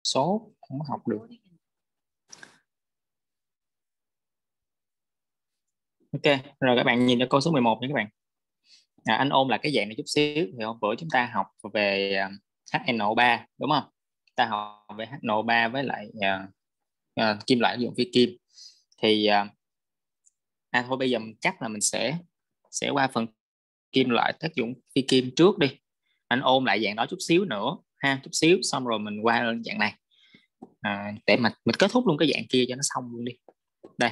Số không học được. Ok, rồi các bạn nhìn cho câu số 11 nha các bạn. Anh ôn là cái dạng này chút xíu. Thì hôm bữa chúng ta học về HNO3 đúng không? Ta học về HNO3 với lại kim loại dụng phi kim. Thì thôi bây giờ chắc là mình sẽ qua phần kim loại tác dụng phi kim trước đi. Anh ôn lại dạng đó chút xíu nữa ha, chút xíu xong rồi mình qua dạng này. Để mà mình kết thúc luôn cái dạng kia cho nó xong luôn đi. Đây.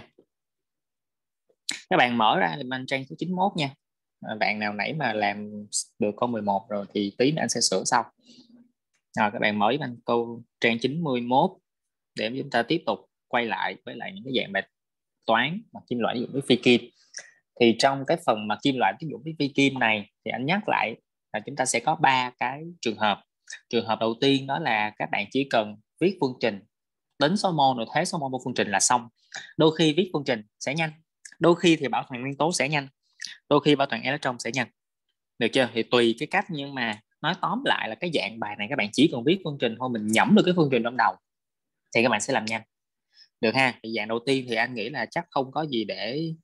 Các bạn mở ra thì anh trang số 91 nha. Bạn nào nãy mà làm được câu 11 rồi thì tí nữa anh sẽ sửa sau. Rồi các bạn mở với anh câu trang 91 để chúng ta tiếp tục quay lại với lại những cái dạng bài toán mà kim loại ví dụ với phi kim. Thì trong cái phần mà kim loại ví dụ với phi kim này thì anh nhắc lại là chúng ta sẽ có 3 cái trường hợp. Trường hợp đầu tiên đó là các bạn chỉ cần viết phương trình, tính số mol rồi thế số mol của phương trình là xong. Đôi khi viết phương trình sẽ nhanh, đôi khi thì bảo toàn nguyên tố sẽ nhanh, đôi khi bảo toàn electron sẽ nhanh, được chưa? Thì tùy cái cách, nhưng mà nói tóm lại là cái dạng bài này các bạn chỉ cần viết phương trình thôi, mình nhẩm được cái phương trình trong đầu thì các bạn sẽ làm nhanh được ha. Thì dạng đầu tiên thì anh nghĩ là chắc không có gì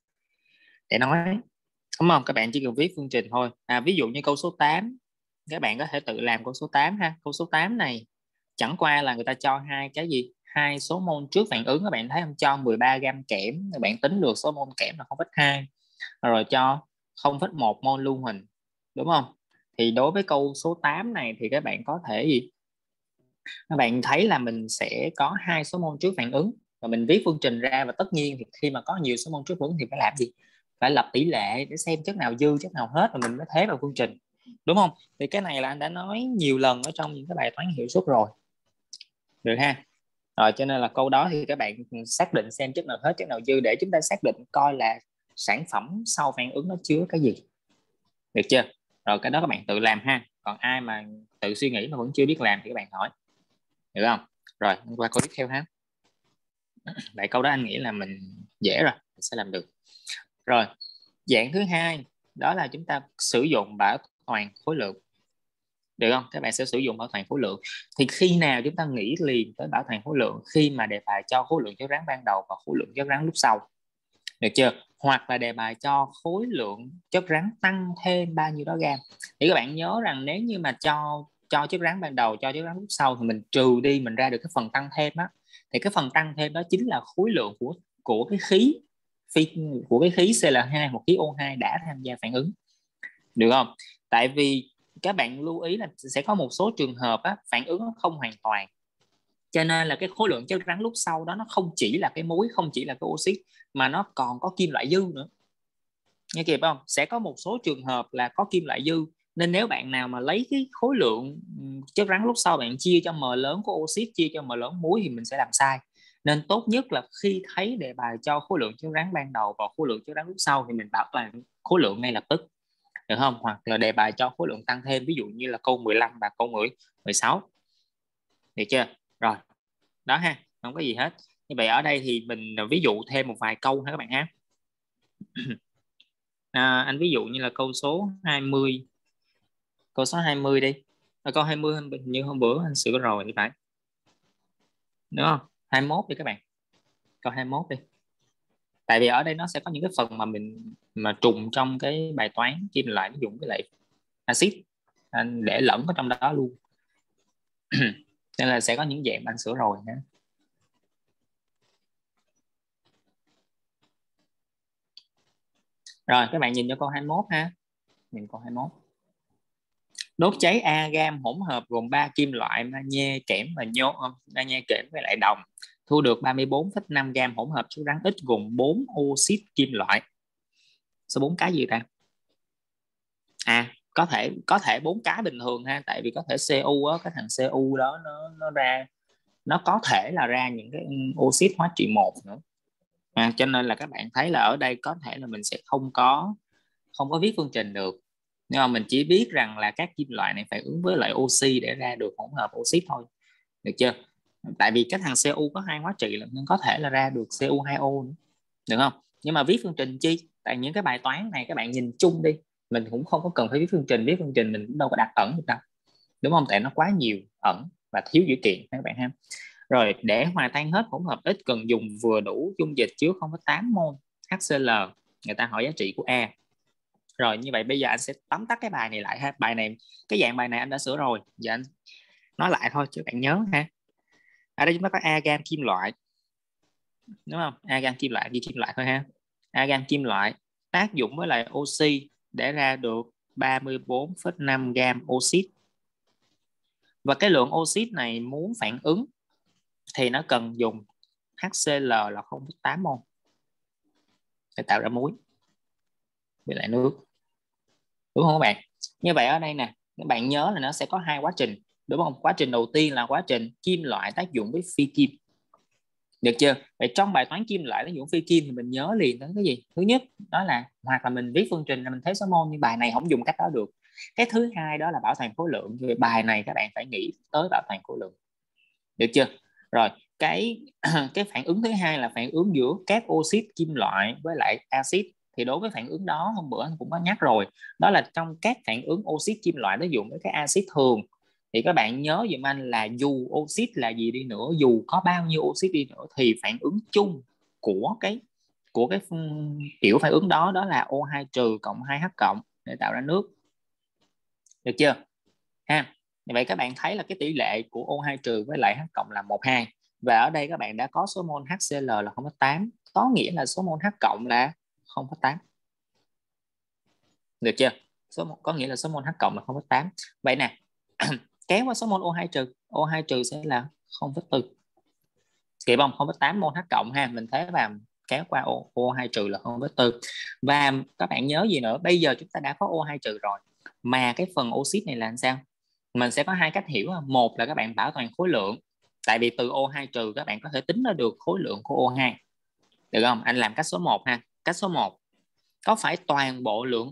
để nói, đúng không? Các bạn chỉ cần viết phương trình thôi. Ví dụ như câu số 8, các bạn có thể tự làm câu số 8 ha. Câu số 8 này chẳng qua là người ta cho hai cái gì, hai số mol trước phản ứng. Các bạn thấy không, cho 13 gram kẽm, các bạn tính được số mol kẽm là 0,2, rồi cho 0,1 mol lưu huỳnh, đúng không? Thì đối với câu số 8 này thì các bạn có thể gì, các bạn thấy là mình sẽ có hai số mol trước phản ứng và mình viết phương trình ra, và tất nhiên thì khi mà có nhiều số mol trước phản ứng thì phải làm gì, phải lập tỷ lệ để xem chất nào dư chất nào hết, và mình mới thế vào phương trình, đúng không? Thì cái này là anh đã nói nhiều lần ở trong những cái bài toán hiệu suất rồi, được ha. Rồi cho nên là câu đó thì các bạn xác định xem chất nào hết chất nào dư để chúng ta xác định coi là sản phẩm sau phản ứng nó chứa cái gì, được chưa? Rồi cái đó các bạn tự làm ha, còn ai mà tự suy nghĩ mà vẫn chưa biết làm thì các bạn hỏi, được không? Rồi qua câu tiếp theo ha. Vậy câu đó anh nghĩ là mình dễ rồi, mình sẽ làm được. Rồi dạng thứ hai đó là chúng ta sử dụng bảo toàn khối lượng, được không? Các bạn sẽ sử dụng bảo toàn khối lượng. Thì khi nào chúng ta nghĩ liền tới bảo toàn khối lượng? Khi mà đề bài cho khối lượng chất rắn ban đầu và khối lượng chất rắn lúc sau, được chưa? Hoặc là đề bài cho khối lượng chất rắn tăng thêm bao nhiêu đó gam. Thì các bạn nhớ rằng nếu như mà cho chất rắn ban đầu, cho chất rắn lúc sau thì mình trừ đi, mình ra được cái phần tăng thêm á, thì cái phần tăng thêm đó chính là khối lượng của cái khí của cái khí Cl2 hoặc khí O2 đã tham gia phản ứng, được không? Tại vì các bạn lưu ý là sẽ có một số trường hợp á, phản ứng không hoàn toàn, cho nên là cái khối lượng chất rắn lúc sau đó nó không chỉ là cái muối, không chỉ là cái oxit, mà nó còn có kim loại dư nữa, nghe kịp không? Sẽ có một số trường hợp là có kim loại dư, nên nếu bạn nào mà lấy cái khối lượng chất rắn lúc sau bạn chia cho m lớn của oxit, chia cho m lớn muối thì mình sẽ làm sai. Nên tốt nhất là khi thấy đề bài cho khối lượng chất rắn ban đầu và khối lượng chất rắn lúc sau thì mình bảo toàn khối lượng ngay lập tức, được không? Hoặc là đề bài cho khối lượng tăng thêm, ví dụ như là câu 15 và câu 16, được chưa? Rồi đó ha, không có gì hết. Như vậy ở đây thì mình ví dụ thêm một vài câu ha các bạn ha. Anh ví dụ như là câu số 20, câu số 20 đi. Câu 20 như hôm bữa anh sửa rồi thì phải, đúng không? 21 đi các bạn, câu 21 đi. Tại vì ở đây nó sẽ có những cái phần mà mình mà trùng trong cái bài toán kim loại ví dụ với lại axit, anh để lẫn ở trong đó luôn. Nên là sẽ có những dạng anh sửa rồi nữa. Rồi các bạn nhìn cho câu 21 ha. Nhìn câu 21. Đốt cháy agam hỗn hợp gồm 3 kim loại magie, kẽm và nhôm, magie, kẽm với lại đồng, thu được 34,5 gam hỗn hợp chất rắn X gồm 4 oxit kim loại. Số 4 cái gì ta? Có thể 4 cái bình thường ha, tại vì có thể Cu á, cái thằng Cu đó nó ra, nó có thể là ra những cái oxit hóa trị 1 nữa. Cho nên là các bạn thấy là ở đây có thể là mình sẽ không có viết phương trình được, nhưng mà mình chỉ biết rằng là các kim loại này phải ứng với lại oxy để ra được hỗn hợp oxit thôi, được chưa? Tại vì cái thằng Cu có hai hóa trị nên có thể là ra được Cu2O nữa, được không? Nhưng mà viết phương trình chi? Tại những cái bài toán này các bạn nhìn chung đi, mình cũng không có cần phải viết phương trình mình cũng đâu có đặt ẩn được đâu, đúng không? Tại nó quá nhiều ẩn, và thiếu dữ kiện các bạn ha. Rồi để hòa tan hết hỗn hợp ít cần dùng vừa đủ dung dịch chứa 0,8 mol HCl. Người ta hỏi giá trị của A. Rồi như vậy bây giờ anh sẽ tóm tắt cái bài này lại ha. Bài này, cái dạng bài này anh đã sửa rồi, giờ anh nói lại thôi chứ bạn nhớ ha. Ở đây chúng ta có agan kim loại, đúng không? Agan kim loại, ghi kim loại thôi ha. Agan kim loại tác dụng với lại oxy để ra được 34,5 gam oxit. Và cái lượng oxit này muốn phản ứng thì nó cần dùng HCl là 0,8 mol để tạo ra muối với lại nước, đúng không các bạn? Như vậy ở đây nè, các bạn nhớ là nó sẽ có hai quá trình, đúng không? Quá trình đầu tiên là quá trình kim loại tác dụng với phi kim, được chưa? Vậy trong bài toán kim loại tác dụng phi kim thì mình nhớ liền tới cái gì? Thứ nhất đó là, hoặc là mình viết phương trình là mình thấy số mol, nhưng bài này không dùng cách đó được. Cái thứ hai đó là bảo toàn khối lượng. Vì bài này các bạn phải nghĩ tới bảo toàn khối lượng, được chưa? Rồi cái cái phản ứng thứ hai là phản ứng giữa các oxit kim loại với lại axit. Thì đối với phản ứng đó hôm bữa anh cũng có nhắc rồi, đó là trong các phản ứng oxit kim loại tác dụng với các axit thường, thì các bạn nhớ giùm anh là dù oxit là gì đi nữa, dù có bao nhiêu oxit đi nữa, thì phản ứng chung của cái kiểu phản ứng đó là O2 trừ cộng 2H cộng để tạo ra nước, được chưa ha? Vậy các bạn thấy là cái tỷ lệ của O2 trừ với lại H cộng là 1:2. Và ở đây các bạn đã có số mol HCl là 0,8, có nghĩa là số mol H cộng là 0,8, được chưa? Có nghĩa là số mol H cộng là 0,8. Vậy nè, kéo qua số mol O2 trừ, O2 trừ sẽ là 0,4, kịp không? 0,8 mol H cộng ha, mình thế vào kéo qua O2 trừ là 0,4. Và các bạn nhớ gì nữa, bây giờ chúng ta đã có O2 trừ rồi, mà cái phần oxit này là làm sao? Mình sẽ có hai cách hiểu. Một là các bạn bảo toàn khối lượng, tại vì từ O2 trừ các bạn có thể tính ra được khối lượng của O2, được không? Anh làm cách số 1 ha. Cách số 1, có phải toàn bộ lượng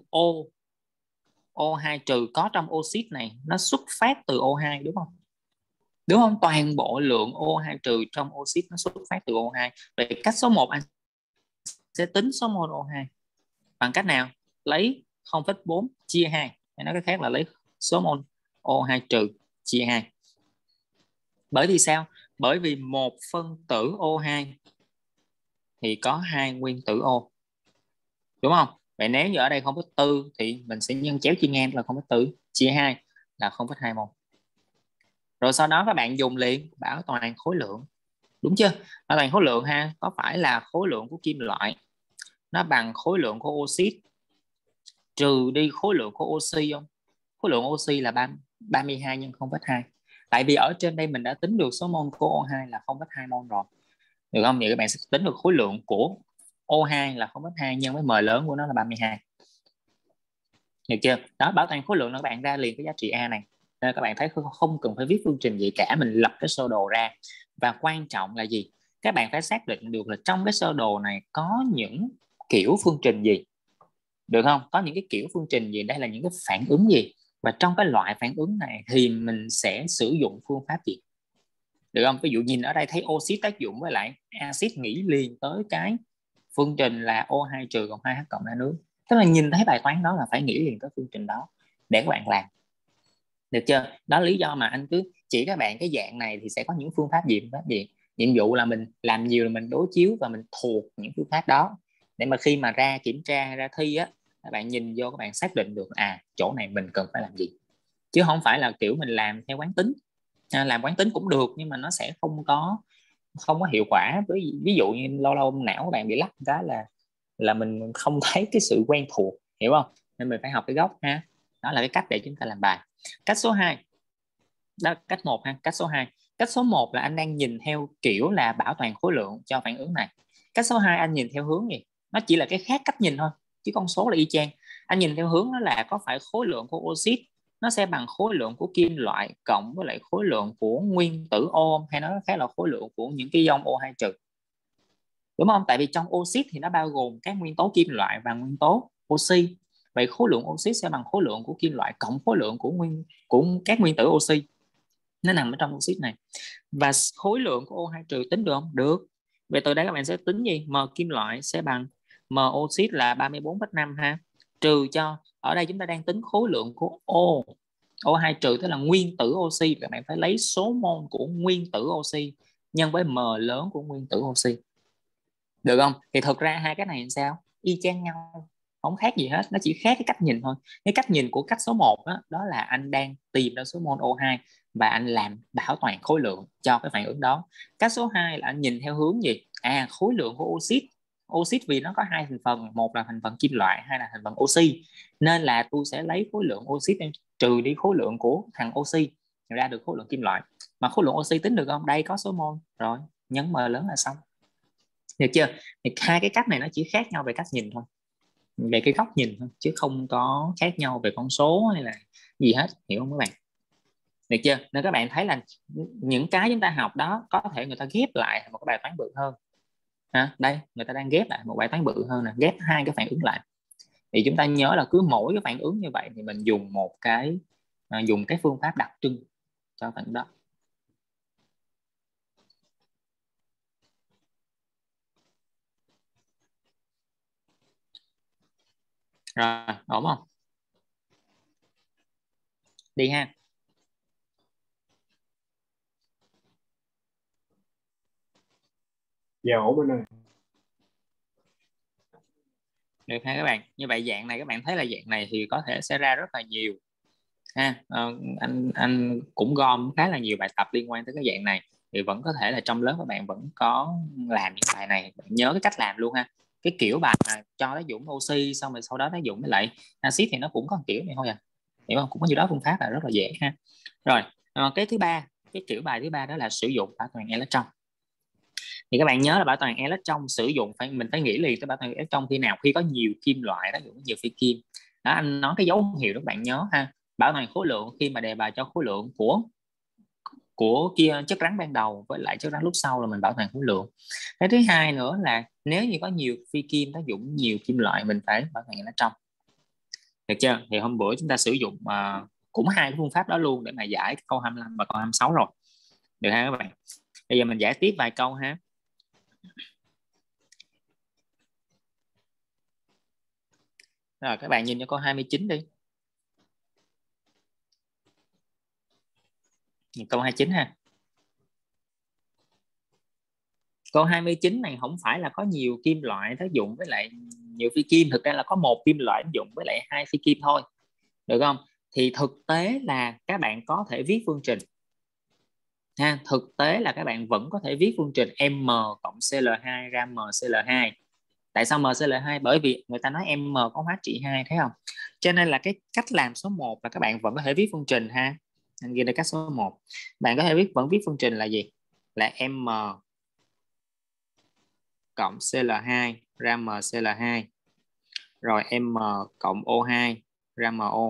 O2 trừ có trong oxit này nó xuất phát từ O2, đúng không? Đúng không? Toàn bộ lượng O2 trừ trong oxit nó xuất phát từ O2. Vậy cách số 1 anh sẽ tính số mol O2 bằng cách nào? Lấy 0,4 chia 2. Hay nói cách khác là lấy số mol O2 trừ chia 2. Bởi vì sao? Bởi vì một phân tử O2 thì có hai nguyên tử O, đúng không? Vậy nếu như ở đây 0,4 thì mình sẽ nhân chéo chia ngang là 0,4 chia 2 là 0,2 mol. Rồi sau đó các bạn dùng liền bảo toàn khối lượng, đúng chưa? Bảo toàn khối lượng ha, có phải là khối lượng của kim loại nó bằng khối lượng của oxit trừ đi khối lượng của oxy không? Khối lượng oxy là 32 nhân 0,2. Tại vì ở trên đây mình đã tính được số mol của O2 là 0,2 mol rồi, được không? Vậy các bạn sẽ tính được khối lượng của O2 là 0,2 nhân với m lớn của nó là 32, được chưa? Đó, bảo toàn khối lượng là các bạn ra liền cái giá trị A này. Nên các bạn thấy không cần phải viết phương trình gì cả, mình lập cái sơ đồ ra. Và quan trọng là gì? Các bạn phải xác định được là trong cái sơ đồ này có những kiểu phương trình gì, được không? Có những cái kiểu phương trình gì, đây là những cái phản ứng gì, và trong cái loại phản ứng này thì mình sẽ sử dụng phương pháp gì, được không? Ví dụ nhìn ở đây thấy oxit tác dụng với lại axit, nghĩ liền tới cái phương trình là O2 trừ cộng 2H cộng là nước. Tức là nhìn thấy bài toán đó là phải nghĩ liền tới phương trình đó để các bạn làm, được chưa? Đó lý do mà anh cứ chỉ các bạn cái dạng này thì sẽ có những phương pháp gì, nhiệm vụ là mình làm nhiều là mình đối chiếu và mình thuộc những phương pháp đó, để mà khi mà ra kiểm tra, ra thi á, các bạn nhìn vô các bạn xác định được chỗ này mình cần phải làm gì, chứ không phải là kiểu mình làm theo quán tính. Làm quán tính cũng được nhưng mà nó sẽ không có hiệu quả. Ví dụ như lâu lâu não các bạn bị lắc cái là mình không thấy cái sự quen thuộc, hiểu không? Nên mình phải học cái gốc ha. Đó là cái cách để chúng ta làm bài. Cách số 2 đó, cách 1 ha. Cách số 2, cách số 1 là anh đang nhìn theo kiểu là bảo toàn khối lượng cho phản ứng này. Cách số 2 anh nhìn theo hướng gì? Nó chỉ là cái khác cách nhìn thôi, chứ con số là y chang. Anh nhìn theo hướng đó là có phải khối lượng của oxit nó sẽ bằng khối lượng của kim loại cộng với lại khối lượng của nguyên tử O, hay nói khác là khối lượng của những cái ion O2 trừ, đúng không? Tại vì trong oxit thì nó bao gồm các nguyên tố kim loại và nguyên tố oxy. Vậy khối lượng oxit sẽ bằng khối lượng của kim loại cộng khối lượng của các nguyên tử oxy, nó nằm ở trong oxit này. Và khối lượng của O2 trừ tính được không? Được. Vậy từ đây các bạn sẽ tính gì? M kim loại sẽ bằng M oxit là 34,5 ha, trừ cho, ở đây chúng ta đang tính khối lượng của O. O2 trừ tức là nguyên tử oxy, các bạn phải lấy số mol của nguyên tử oxy nhân với m lớn của nguyên tử oxy, được không? Thì thực ra hai cái này làm sao y chang nhau, không khác gì hết, nó chỉ khác cái cách nhìn thôi. Cái cách nhìn của cách số 1 đó là anh đang tìm ra số mol O2 và anh làm bảo toàn khối lượng cho cái phản ứng đó. Cách số 2 là anh nhìn theo hướng gì, khối lượng của oxit. Oxit vì nó có hai thành phần, một là thành phần kim loại, hai là thành phần oxy, nên là tôi sẽ lấy khối lượng oxit trừ đi khối lượng của thằng oxy, ra được khối lượng kim loại. Mà khối lượng oxy tính được không, đây có số mol rồi, nhấn m lớn là xong, được chưa? Thì hai cái cách này nó chỉ khác nhau về cách nhìn thôi, về cái góc nhìn thôi, chứ không có khác nhau về con số hay là gì hết, hiểu không các bạn? Được chưa? Nên các bạn thấy là những cái chúng ta học đó có thể người ta ghép lại một cái bài toán bự hơn. Đây người ta đang ghép lại một bài toán bự hơn nè, ghép hai cái phản ứng lại. Thì chúng ta nhớ là cứ mỗi cái phản ứng như vậy thì mình dùng một cái dùng cái phương pháp đặc trưng cho phản ứng đó. Rồi, ổn không? Đi ha. Dạ ổn anh ơi. Được ha các bạn. Như vậy dạng này các bạn thấy là dạng này thì có thể sẽ ra rất là nhiều ha. Anh cũng gom khá là nhiều bài tập liên quan tới cái dạng này, thì vẫn có thể là trong lớp các bạn vẫn có làm những bài này, bạn nhớ cái cách làm luôn ha. Cái kiểu bài mà cho tác dụng oxy xong rồi sau đó tác dụng với lại axit thì nó cũng có một kiểu này thôi à, hiểu không? Cũng có nhiều đó, phương pháp là rất là dễ ha. Rồi cái thứ ba, cái kiểu bài thứ ba đó là sử dụng bảo toàn electron. Thì các bạn nhớ là bảo toàn electron sử dụng mình phải nghĩ liền tới bảo toàn electron khi nào, khi có nhiều kim loại đó, nhiều phi kim đó. Anh nói cái dấu hiệu đó các bạn nhớ ha. Bảo toàn khối lượng khi mà đề bài cho khối lượng của kia chất rắn ban đầu với lại chất rắn lúc sau là mình bảo toàn khối lượng. Cái thứ hai nữa là nếu như có nhiều phi kim tác dụng nhiều kim loại mình phải bảo toàn electron, được chưa? Thì hôm bữa chúng ta sử dụng cũng hai cái phương pháp đó luôn để mà giải câu 25 và câu 26 rồi, được ha các bạn? Bây giờ mình giải tiếp vài câu ha. Rồi các bạn nhìn cho câu 29 đi. Câu 29 ha. Câu 29 này không phải là có nhiều kim loại tác dụng với lại nhiều phi kim, thực ra là có một kim loại tác dụng với lại hai phi kim thôi, được không? Thì thực tế là các bạn có thể viết phương trình ha, thực tế là các bạn vẫn có thể viết phương trình m cộng Cl2 ra mCl2. Tại sao mCl2? Bởi vì người ta nói m có hóa trị 2, thấy không? Cho nên là cái cách làm số 1 là các bạn vẫn có thể viết phương trình ha. Anh ghi đây cách số 1. Bạn có thể vẫn viết phương trình là gì? Là m cộng Cl2 ra mCl2, rồi m cộng O2 ra MO.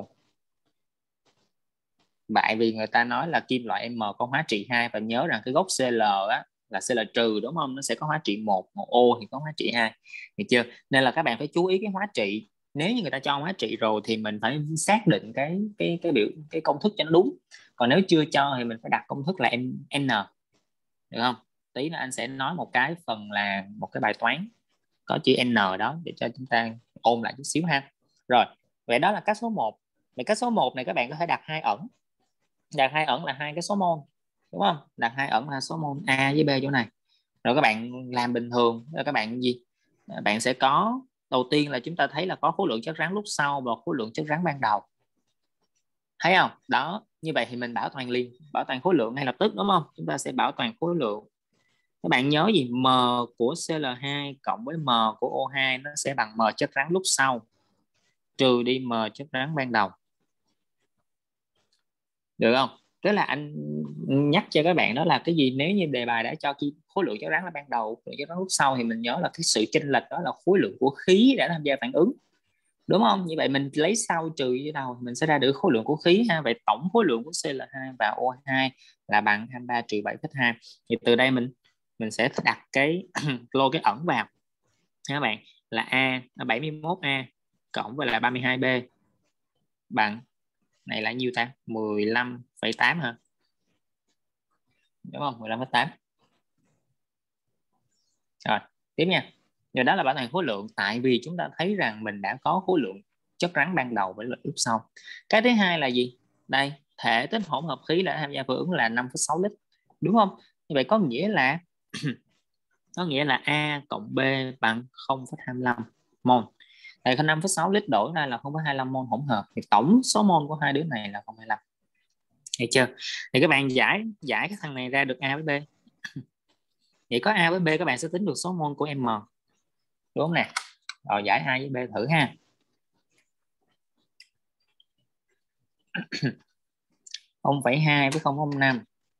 Tại vì người ta nói là kim loại M có hóa trị 2, và nhớ rằng cái gốc Cl á là Cl trừ đúng không? Nó sẽ có hóa trị 1, một O thì có hóa trị 2. Được chưa? Nên là các bạn phải chú ý cái hóa trị. Nếu như người ta cho hóa trị rồi thì mình phải xác định cái công thức cho nó đúng. Còn nếu chưa cho thì mình phải đặt công thức là N. Được không? Tí nữa anh sẽ nói một cái phần là một cái bài toán có chữ N đó để cho chúng ta ôn lại chút xíu ha. Rồi, vậy đó là cách số 1. Vậy cách số 1 này các bạn có thể đặt hai ẩn. Đặt hai ẩn là hai cái số mol, đúng không? Đặt hai ẩn là số mol A với B chỗ này. Rồi các bạn làm bình thường, rồi các bạn gì? Bạn sẽ có, đầu tiên là chúng ta thấy là có khối lượng chất rắn lúc sau và khối lượng chất rắn ban đầu. Thấy không? Đó, như vậy thì mình bảo toàn liền, bảo toàn khối lượng ngay lập tức, đúng không? Chúng ta sẽ bảo toàn khối lượng. Các bạn nhớ gì? M của Cl2 cộng với M của O2 nó sẽ bằng M chất rắn lúc sau trừ đi M chất rắn ban đầu. Được không? Tức là anh nhắc cho các bạn đó là cái gì, nếu như đề bài đã cho khối lượng chất rắn là ban đầu, khối lượng chất rắn lúc sau, thì mình nhớ là cái sự chênh lệch đó là khối lượng của khí đã tham gia phản ứng, đúng không? Như vậy mình lấy sau trừ với đầu mình sẽ ra được khối lượng của khí ha. Vậy tổng khối lượng của Cl2 và O2 là bằng 23 trừ 7,2. Thì từ đây mình sẽ đặt cái lô cái ẩn vào các bạn, là A là 71A cộng với lại 32B bằng, này là nhiêu ta? 15,8 hả? Đúng không? 15,8. Rồi, tiếp nha. Rồi đó là bảo toàn khối lượng, tại vì chúng ta thấy rằng mình đã có khối lượng chất rắn ban đầu với lúc sau. Cái thứ hai là gì? Đây, thể tích hỗn hợp khí đã tham gia phản ứng là 5,6 lít, đúng không? Như vậy có nghĩa là A cộng B bằng 0,25 mol. Thì 5,6 lít đổi ra là 0,25 mol hỗn hợp, thì tổng số mol của hai đứa này là 0,25. Được chưa? Thì các bạn giải cái thằng này ra được A với B. Vậy có A với B các bạn sẽ tính được số mol của M, đúng không nè? Rồi giải A với B thử ha. Không phẩy 2 với 0,05.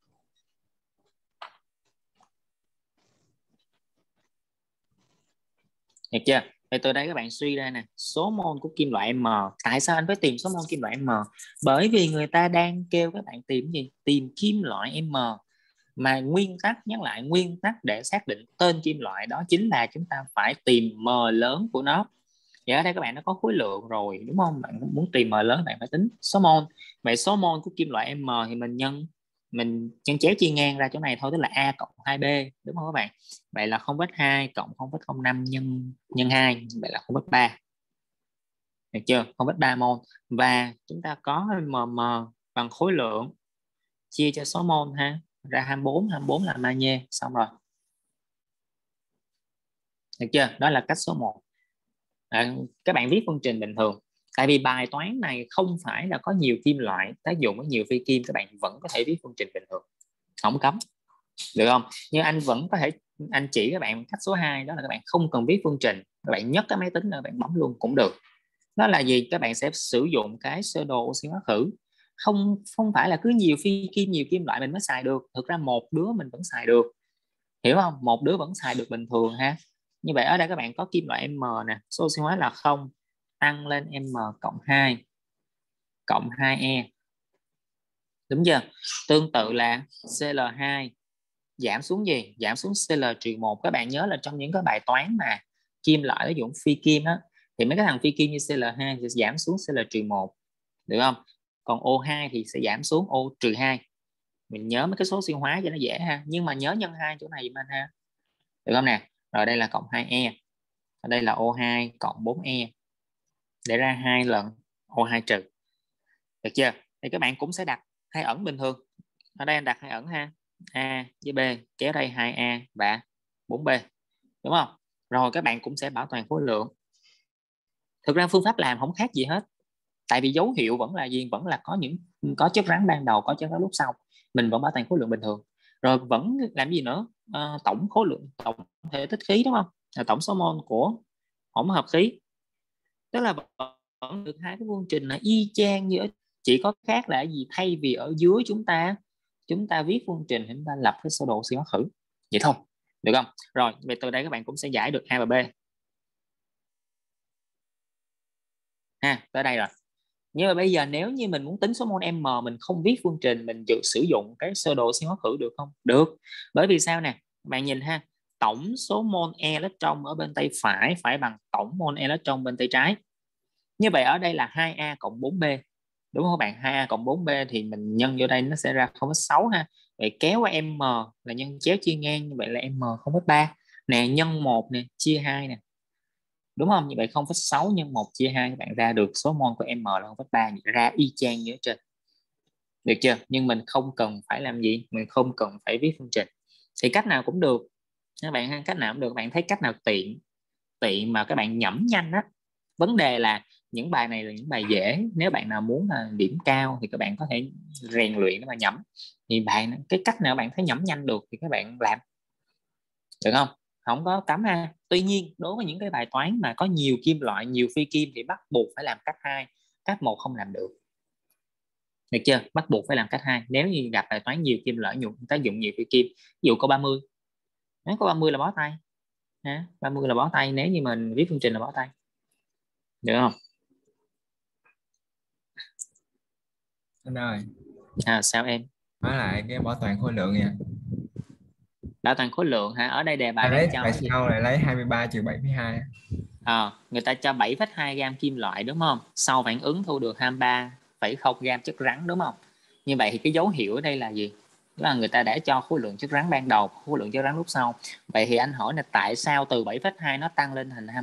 Được chưa? Thì từ đây các bạn suy ra nè, số mol của kim loại M. Tại sao anh phải tìm số mol kim loại M? Bởi vì người ta đang kêu các bạn tìm gì? Tìm kim loại M. Mà nguyên tắc, nhắc lại, nguyên tắc để xác định tên kim loại đó chính là chúng ta phải tìm M lớn của nó. Vậy ở đây các bạn nó có khối lượng rồi, đúng không? Bạn muốn tìm M lớn bạn phải tính số mol. Vậy số mol của kim loại M thì mình nhân chéo chia ngang ra chỗ này thôi, tức là A cộng 2B, đúng không các bạn? Vậy là 0,2 cộng 0,05 nhân 2, vậy là 0,3. Được chưa? 0,3 mol. Và chúng ta có mm bằng khối lượng chia cho số mol ha, ra 24 là magie, xong rồi. Được chưa? Đó là cách số 1. Các bạn viết phương trình bình thường. Tại vì bài toán này không phải là có nhiều kim loại tác dụng với nhiều phi kim, các bạn vẫn có thể viết phương trình bình thường, không cấm, được không? Nhưng anh vẫn có thể, anh chỉ các bạn cách số 2, đó là các bạn không cần viết phương trình, các bạn nhấc cái máy tính ra bạn bấm luôn cũng được. Đó là gì? Các bạn sẽ sử dụng cái sơ đồ oxy hóa khử. Không phải là cứ nhiều phi kim, nhiều kim loại mình mới xài được. Thực ra một đứa mình vẫn xài được, hiểu không? Một đứa vẫn xài được bình thường ha. Như vậy ở đây các bạn có kim loại M nè, số oxy hóa là 0, tăng lên M cộng 2 cộng 2E, đúng chưa? Tương tự là Cl2 giảm xuống gì? Giảm xuống Cl-1. Các bạn nhớ là trong những cái bài toán mà kim loại ví dụ phi kim á, thì mấy cái thằng phi kim như Cl2 sẽ giảm xuống Cl-1, được không? Còn O2 thì sẽ giảm xuống O-2. Mình nhớ mấy cái số siêu hóa cho nó dễ ha, nhưng mà nhớ nhân 2 chỗ này giùm anh ha, được không nè? Rồi đây là cộng 2E, ở đây là O2 cộng 4E, để ra 2 lần O2 trừ. Được chưa? Thì các bạn cũng sẽ đặt hai ẩn bình thường. Ở đây anh đặt hai ẩn ha, A với B, kéo đây 2A và 4B, đúng không? Rồi các bạn cũng sẽ bảo toàn khối lượng. Thực ra phương pháp làm không khác gì hết, tại vì dấu hiệu vẫn là gì? Vẫn là có chất rắn ban đầu, có chất rắn lúc sau, mình vẫn bảo toàn khối lượng bình thường. Rồi vẫn làm gì nữa? Tổng khối lượng, tổng thể tích khí, đúng không? Tổng số mol của hỗn hợp khí. Tức là vẫn được hai cái phương trình là y chang như, chỉ có khác là gì? Thay vì ở dưới chúng ta viết phương trình, chúng ta lập cái sơ đồ oxy hóa khử vậy thôi, được không? Rồi về từ đây các bạn cũng sẽ giải được A và B ha. Tới đây rồi. Nhưng mà bây giờ nếu như mình muốn tính số mol M, mình không viết phương trình, mình sử dụng cái sơ đồ oxy hóa khử được không? Được. Bởi vì sao nè? Bạn nhìn ha, tổng số mol electron ở bên tay phải phải bằng tổng mol electron bên tay trái. Như vậy ở đây là 2A cộng 4B, đúng không các bạn? 2A cộng 4B thì mình nhân vô đây nó sẽ ra 0,6 ha. Vậy kéo qua M là nhân chéo chia ngang, như vậy là M 0,3 nè, nhân 1 nè, chia 2 nè, đúng không? Như vậy 0,6 nhân 1 chia 2, các bạn ra được số mol của M là 0,3, ra y chang như ở trên. Được chưa? Nhưng mình không cần phải làm gì, mình không cần phải viết phương trình. Thì cách nào cũng được các bạn ha, cách nào cũng được. Các bạn thấy cách nào tiện mà các bạn nhẩm nhanh á. Vấn đề là những bài này là những bài dễ, nếu bạn nào muốn là điểm cao thì các bạn có thể rèn luyện để mà nhẩm. Thì cái cách nào bạn thấy nhẩm nhanh được thì các bạn làm, được không? Không có cấm ha. Tuy nhiên đối với những cái bài toán mà có nhiều kim loại, nhiều phi kim thì bắt buộc phải làm cách 2, cách 1 không làm được. Được chưa? Bắt buộc phải làm cách 2 nếu như gặp bài toán nhiều kim loại, tác dụng nhiều phi kim. Ví dụ câu 30, nếu câu 30 là bó tay ha, 30 là bó tay, nếu như mình viết phương trình là bó tay, được không? Anh ơi, Sao em? nói lại cái bảo toàn khối lượng nha. Bảo toàn khối lượng hả? Ở đây đề bài đang cho Tại cái gì? sao lại lấy 23 trừ 7,2? Người ta cho 7,2 gam kim loại, đúng không? Sau phản ứng thu được 23,0 gam chất rắn, đúng không? Như vậy thì cái dấu hiệu ở đây là gì? Đó là người ta đã cho khối lượng chất rắn ban đầu, khối lượng chất rắn lúc sau. Vậy thì anh hỏi là tại sao từ 7,2 nó tăng lên thành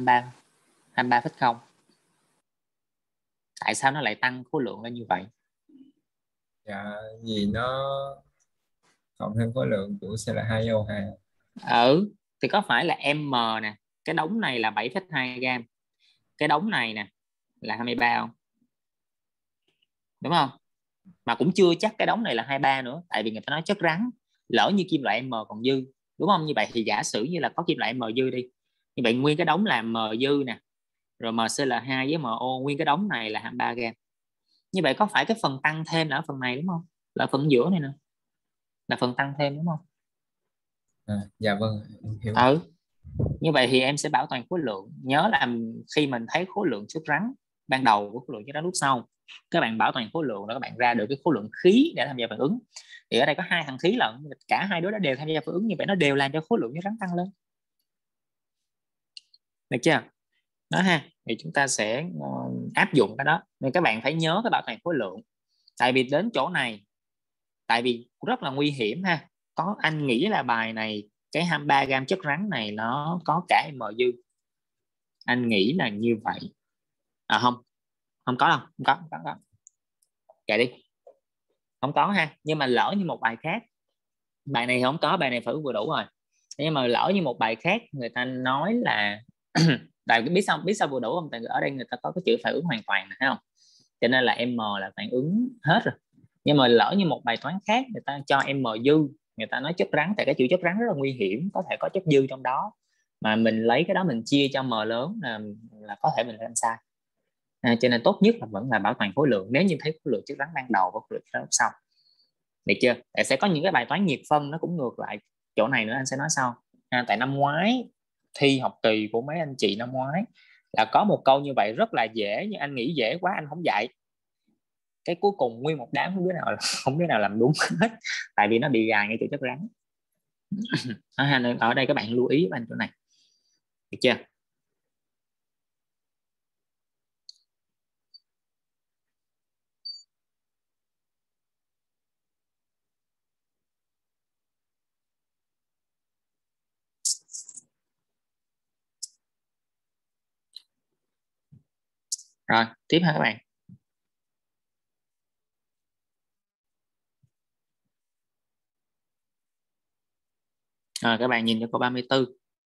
23,0? Tại sao nó lại tăng khối lượng lên như vậy? Dạ, gì nó cộng thêm khối lượng của Cl2O2. Thì có phải là m nè, cái đống này là 7,2 gram, cái đống này nè là 23 không, đúng không? Mà cũng chưa chắc cái đống này là 23 nữa, tại vì người ta nói chất rắn, lỡ như kim loại M còn dư, đúng không? Như vậy thì giả sử như là có kim loại M dư đi, như vậy nguyên cái đống là M dư nè, rồi MCl2 với MO, nguyên cái đống này là 23 gram. Như vậy có phải cái phần tăng thêm là ở phần này đúng không, là phần giữa này nè, là phần tăng thêm đúng không? Dạ vâng, em hiểu. Ừ, như vậy thì em sẽ bảo toàn khối lượng. Nhớ là khi mình thấy khối lượng chất rắn ban đầu của khối lượng chất rắn lúc sau, các bạn bảo toàn khối lượng, rồi các bạn ra được cái khối lượng khí để tham gia phản ứng. Thì ở đây có hai thằng khí lận, cả hai đứa đã đều tham gia phản ứng, như vậy nó đều làm cho khối lượng chất rắn tăng lên, được chưa? Đó ha, thì chúng ta sẽ áp dụng cái đó. Nên các bạn phải nhớ cái bảo toàn khối lượng, tại vì đến chỗ này, tại vì rất là nguy hiểm ha. Có anh nghĩ là bài này cái 23 gram chất rắn này nó có cả M dư, anh nghĩ là như vậy. Không, không có đâu, không có. Kệ đi, không có ha. Nhưng mà lỡ như một bài khác, bài này không có, bài này phải vừa đủ rồi. Nhưng mà lỡ như một bài khác người ta nói là tại biết sao vừa đủ không, tại ở đây người ta có cái chữ phản ứng hoàn toàn này, thấy không? Cho nên là M là phản ứng hết rồi. Nhưng mà lỡ như một bài toán khác người ta cho M dư, người ta nói chất rắn, tại cái chữ chất rắn rất là nguy hiểm, có thể có chất dư trong đó, mà mình lấy cái đó mình chia cho M lớn là có thể mình làm sai. Cho nên tốt nhất là vẫn là bảo toàn khối lượng nếu như thấy khối lượng chất rắn ban đầu và khối lượng chất rắn sau, được chưa? Tại sẽ có những cái bài toán nhiệt phân nó cũng ngược lại chỗ này nữa, anh sẽ nói sau. Tại năm ngoái thi học kỳ của mấy anh chị năm ngoái là có một câu như vậy rất là dễ, nhưng anh nghĩ dễ quá anh không dạy, cái cuối cùng nguyên một đám không đứa nào làm đúng hết, tại vì nó bị gài ngay chỗ chất rắn. Ở đây các bạn lưu ý với anh chỗ này, được chưa? Rồi tiếp ha các bạn. Các bạn nhìn cho câu 34,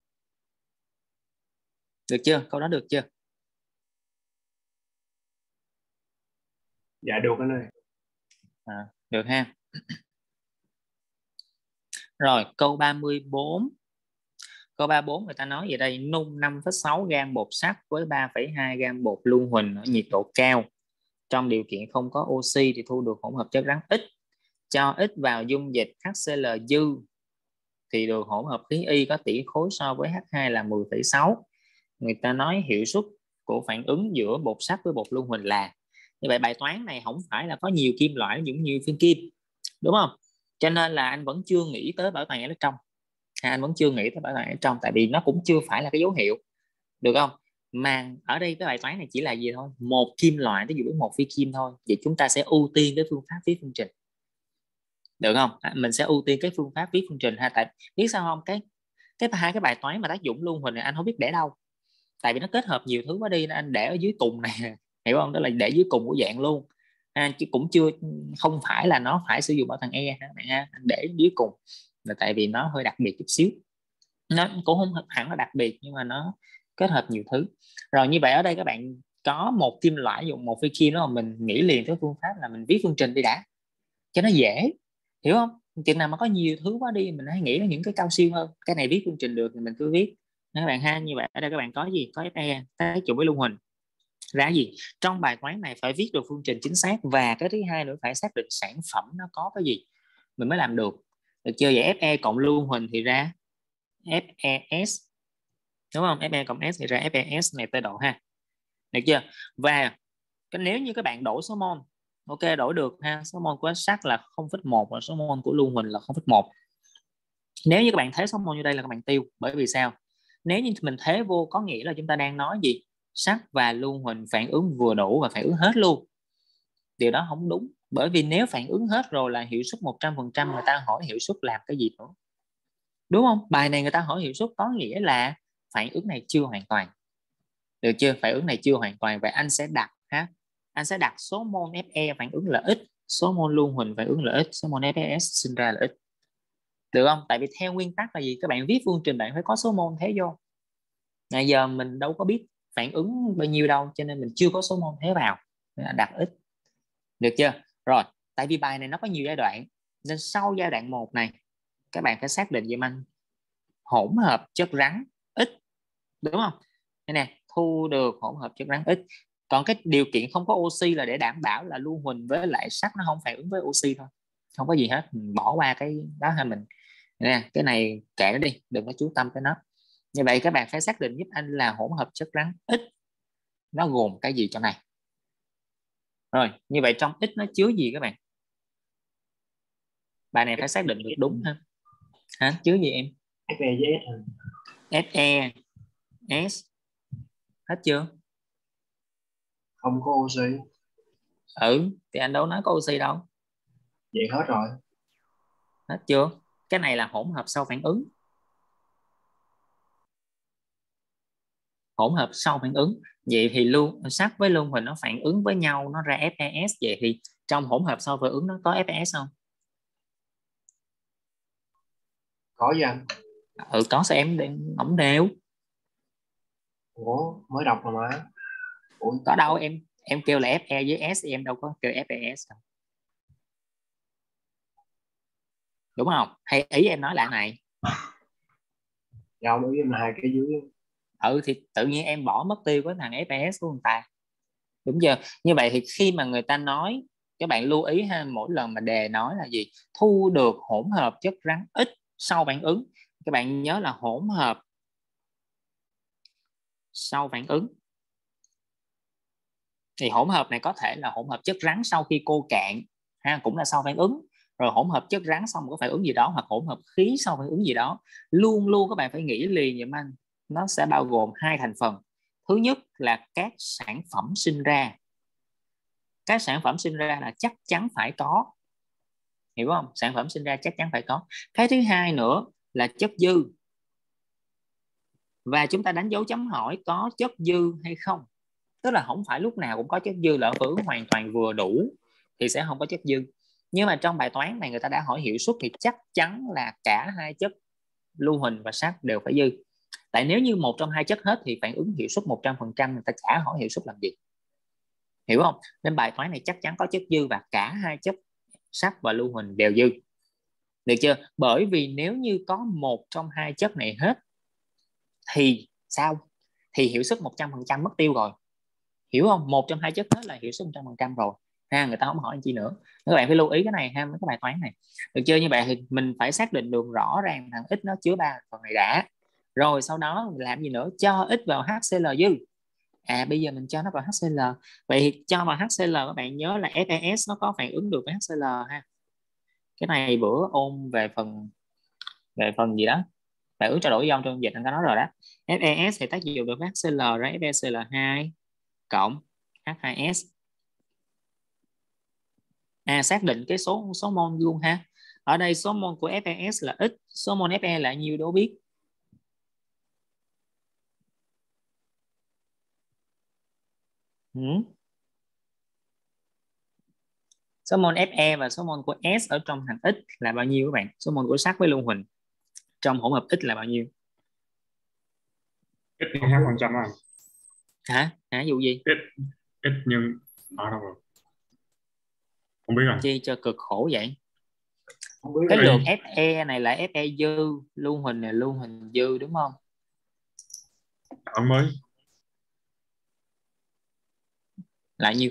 được chưa? Câu đó được chưa? Dạ được anh ơi. Được ha. Rồi câu 34. Câu 34 người ta nói về đây: nung 5,6 gram bột sắt với 3,2 gram bột lưu huỳnh ở nhiệt độ cao, trong điều kiện không có oxy thì thu được hỗn hợp chất rắn ít. Cho ít vào dung dịch HCl dư thì được hỗn hợp khí Y có tỷ khối so với H2 là 10,6. Người ta nói hiệu suất của phản ứng giữa bột sắt với bột lưu huỳnh là. Như vậy bài toán này không phải là có nhiều kim loại giống như phin kim, đúng không? Cho nên là anh vẫn chưa nghĩ tới bảo toàn ở trong. Anh vẫn chưa nghĩ tới bảo toàn ở trong, tại vì nó cũng chưa phải là cái dấu hiệu, được không? Mà ở đây cái bài toán này chỉ là gì thôi, một kim loại ví dụ với một phi kim thôi, vậy chúng ta sẽ ưu tiên cái phương pháp viết phương trình, được không? Mình sẽ ưu tiên cái phương pháp viết phương trình ha. Tại biết sao không, cái hai cái bài toán mà tác dụng lưu huỳnh này anh không biết để đâu, tại vì nó kết hợp nhiều thứ quá đi, anh để ở dưới cùng này hiểu không? Đó là để dưới cùng của dạng luôn chứ cũng chưa, không phải là nó phải sử dụng bảo toàn E ha, anh để dưới cùng là tại vì nó hơi đặc biệt chút xíu, nó cũng không hẳn là đặc biệt nhưng mà nó kết hợp nhiều thứ. Rồi như vậy ở đây các bạn có một kim loại dùng một phi kim đó, mà mình nghĩ liền tới phương pháp là mình viết phương trình đi đã cho nó dễ, hiểu không? Chừng nào mà có nhiều thứ quá đi mình hãy nghĩ đến những cái cao siêu hơn, cái này viết phương trình được thì mình cứ viết các bạn ha. Như vậy ở đây các bạn có gì, có Fe tác dụng với lưu huỳnh ra gì. Trong bài toán này phải viết được phương trình chính xác, và cái thứ hai nữa phải xác định sản phẩm nó có cái gì mình mới làm được, được chưa? Vậy Fe cộng lưu huỳnh thì ra FeS, đúng không? Fe cộng S thì ra FeS này tơ độ ha, được chưa? Và nếu như các bạn đổi số mol, ok đổi được ha, số mol của sắt là 0,1 và số mol của lưu huỳnh là 0,1. Nếu như các bạn thế số mol như đây là các bạn tiêu, bởi vì sao? Nếu như mình thế vô có nghĩa là chúng ta đang nói gì, sắt và lưu huỳnh phản ứng vừa đủ và phản ứng hết luôn. Điều đó không đúng, bởi vì nếu phản ứng hết rồi là hiệu suất 100%, người ta hỏi hiệu suất làm cái gì nữa, đúng không? Bài này người ta hỏi hiệu suất có nghĩa là phản ứng này chưa hoàn toàn, được chưa? Phản ứng này chưa hoàn toàn, vậy anh sẽ đặt số mol Fe phản ứng là ít số mol lưu huỳnh phản ứng là ít, số mol FAS sinh ra là ít. Được không? Tại vì theo nguyên tắc là gì? Các bạn viết phương trình bạn phải có số mol thế vô. Bây giờ mình đâu có biết phản ứng bao nhiêu đâu, cho nên mình chưa có số mol thế vào, nên là đặt ít. Được chưa? Rồi, tại vì bài này nó có nhiều giai đoạn, nên sau giai đoạn 1 này các bạn phải xác định giùm anh hỗn hợp chất rắn ít, đúng không? Đây nè, thu được hỗn hợp chất rắn ít. Còn cái điều kiện không có oxy là để đảm bảo là lưu huỳnh với lại sắt nó không phản ứng với oxy thôi, không có gì hết, mình bỏ qua cái đó ha. Mình nè, cái này kệ nó đi, đừng có chú tâm tới nó. Như vậy các bạn phải xác định giúp anh là hỗn hợp chất rắn ít nó gồm cái gì trong này. Rồi, như vậy trong ít nó chứa gì các bạn? Bài này phải xác định được đúng ha. Hả? Chứa gì em? Fe với S. Fe, S. Hết chưa? Không có oxy. Thì anh đâu nói có oxy đâu. Vậy hết rồi. Hết chưa? Cái này là hỗn hợp sau phản ứng. Hỗn hợp sau phản ứng. Vậy thì sắt với lưu huỳnh nó phản ứng với nhau, nó ra FeS. Vậy thì trong hỗn hợp sau phản ứng nó có FeS không? Có gì anh? Có, sao em ổng đều? Ủa, mới đọc rồi mà. Ủa, Có đâu, em kêu là Fe với S, em đâu có kêu FeS đâu. Đúng không? Hay ý em nói là này? dạ không, ý em là hai cái dưới. Thì tự nhiên em bỏ mất tiêu cái thằng FeS của người ta, đúng chưa? Như vậy thì khi mà người ta nói, các bạn lưu ý ha, mỗi lần mà đề nói là gì? Thu được hỗn hợp chất rắn ít sau phản ứng. Các bạn nhớ là hỗn hợp sau phản ứng. Thì hỗn hợp này có thể là hỗn hợp chất rắn sau khi cô cạn ha, cũng là sau phản ứng. Rồi hỗn hợp chất rắn sau một cái phản ứng gì đó, hoặc hỗn hợp khí sau phản ứng gì đó. Luôn luôn các bạn phải nghĩ liền vậy anh, nó sẽ bao gồm hai thành phần. Thứ nhất là các sản phẩm sinh ra. Các sản phẩm sinh ra là chắc chắn phải có, hiểu không? Sản phẩm sinh ra chắc chắn phải có. Cái thứ hai nữa là chất dư, và chúng ta đánh dấu chấm hỏi có chất dư hay không. Tức là không phải lúc nào cũng có chất dư, là phản ứng hoàn toàn vừa đủ thì sẽ không có chất dư. Nhưng mà trong bài toán này người ta đã hỏi hiệu suất thì chắc chắn là cả hai chất lưu huỳnh và sắt đều phải dư. Tại nếu như một trong hai chất hết thì phản ứng hiệu suất 100%, người ta chả hỏi hiệu suất làm gì, hiểu không? Nên bài toán này chắc chắn có chất dư và cả hai chất sắt và lưu huỳnh đều dư. Được chưa? Bởi vì nếu như có một trong hai chất này hết thì sao? Thì hiệu suất 100% mất tiêu rồi, hiểu không? Một trong hai chất hết là hiệu suất 100% rồi ha, người ta không hỏi anh chi nữa. Các bạn phải lưu ý cái này ha, mấy cái bài toán này. Được chưa? Như vậy thì mình phải xác định được rõ ràng thằng X nó chứa 3 phần này đã. Rồi sau đó mình làm gì nữa? Cho X vào HCl dư. Bây giờ mình cho nó vào HCl. Vậy thì cho vào HCl các bạn nhớ là FeS nó có phản ứng được với HCl ha. Cái này bữa ôn về phần gì đó, phản ứng trao đổi ion trong dịch anh có nói rồi đó. FeS thì tác dụng được với HCl ra FeCl2 cộng H2S. Xác định cái số mol luôn ha. Ở đây số mol của FeS là ít, số mol Fe là nhiêu đố biết. Số mol Fe và số mol của S ở trong thằng X là bao nhiêu các bạn? Số mol của sắt với lưu huỳnh trong hỗn hợp X là bao nhiêu? Ít nhưng H phần trăm à? Hả? Vụ gì? Ít nhưng ở đâu rồi? Không biết rồi. Chi cho cực khổ vậy? Không biết Cái rồi. lượng Fe này là Fe dư, lưu huỳnh là lưu huỳnh dư, đúng không? Ở mới Là nhiêu?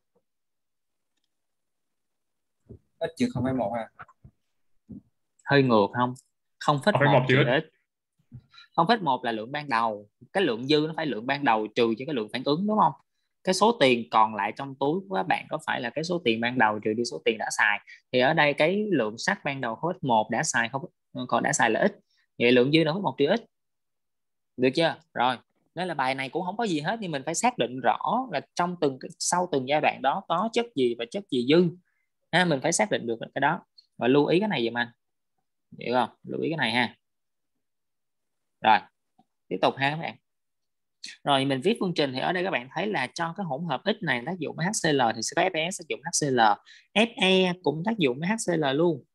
Ít chứ không phải một ha. Hơi ngược không? 0,1 trừ trừ ít. ít. 0,1 là lượng ban đầu, cái lượng dư nó phải lượng ban đầu trừ cho cái lượng phản ứng, đúng không? Cái số tiền còn lại trong túi của các bạn có phải là cái số tiền ban đầu trừ đi số tiền đã xài. Thì ở đây cái lượng sắt ban đầu 0,1 đã xài không, còn đã xài là ít, vậy lượng dư là 0,1 trừ ít. Được chưa? Rồi, nên là bài này cũng không có gì hết, nhưng mình phải xác định rõ là trong sau từng giai đoạn đó có chất gì và chất gì dư ha, mình phải xác định được cái đó. Và lưu ý cái này giùm anh, hiểu không? Lưu ý cái này ha. Rồi tiếp tục ha các bạn. Rồi mình viết phương trình thì ở đây các bạn thấy là cho cái hỗn hợp X này tác dụng với HCl thì sẽ có Fe tác dụng HCl, Fe cũng tác dụng với HCl luôn,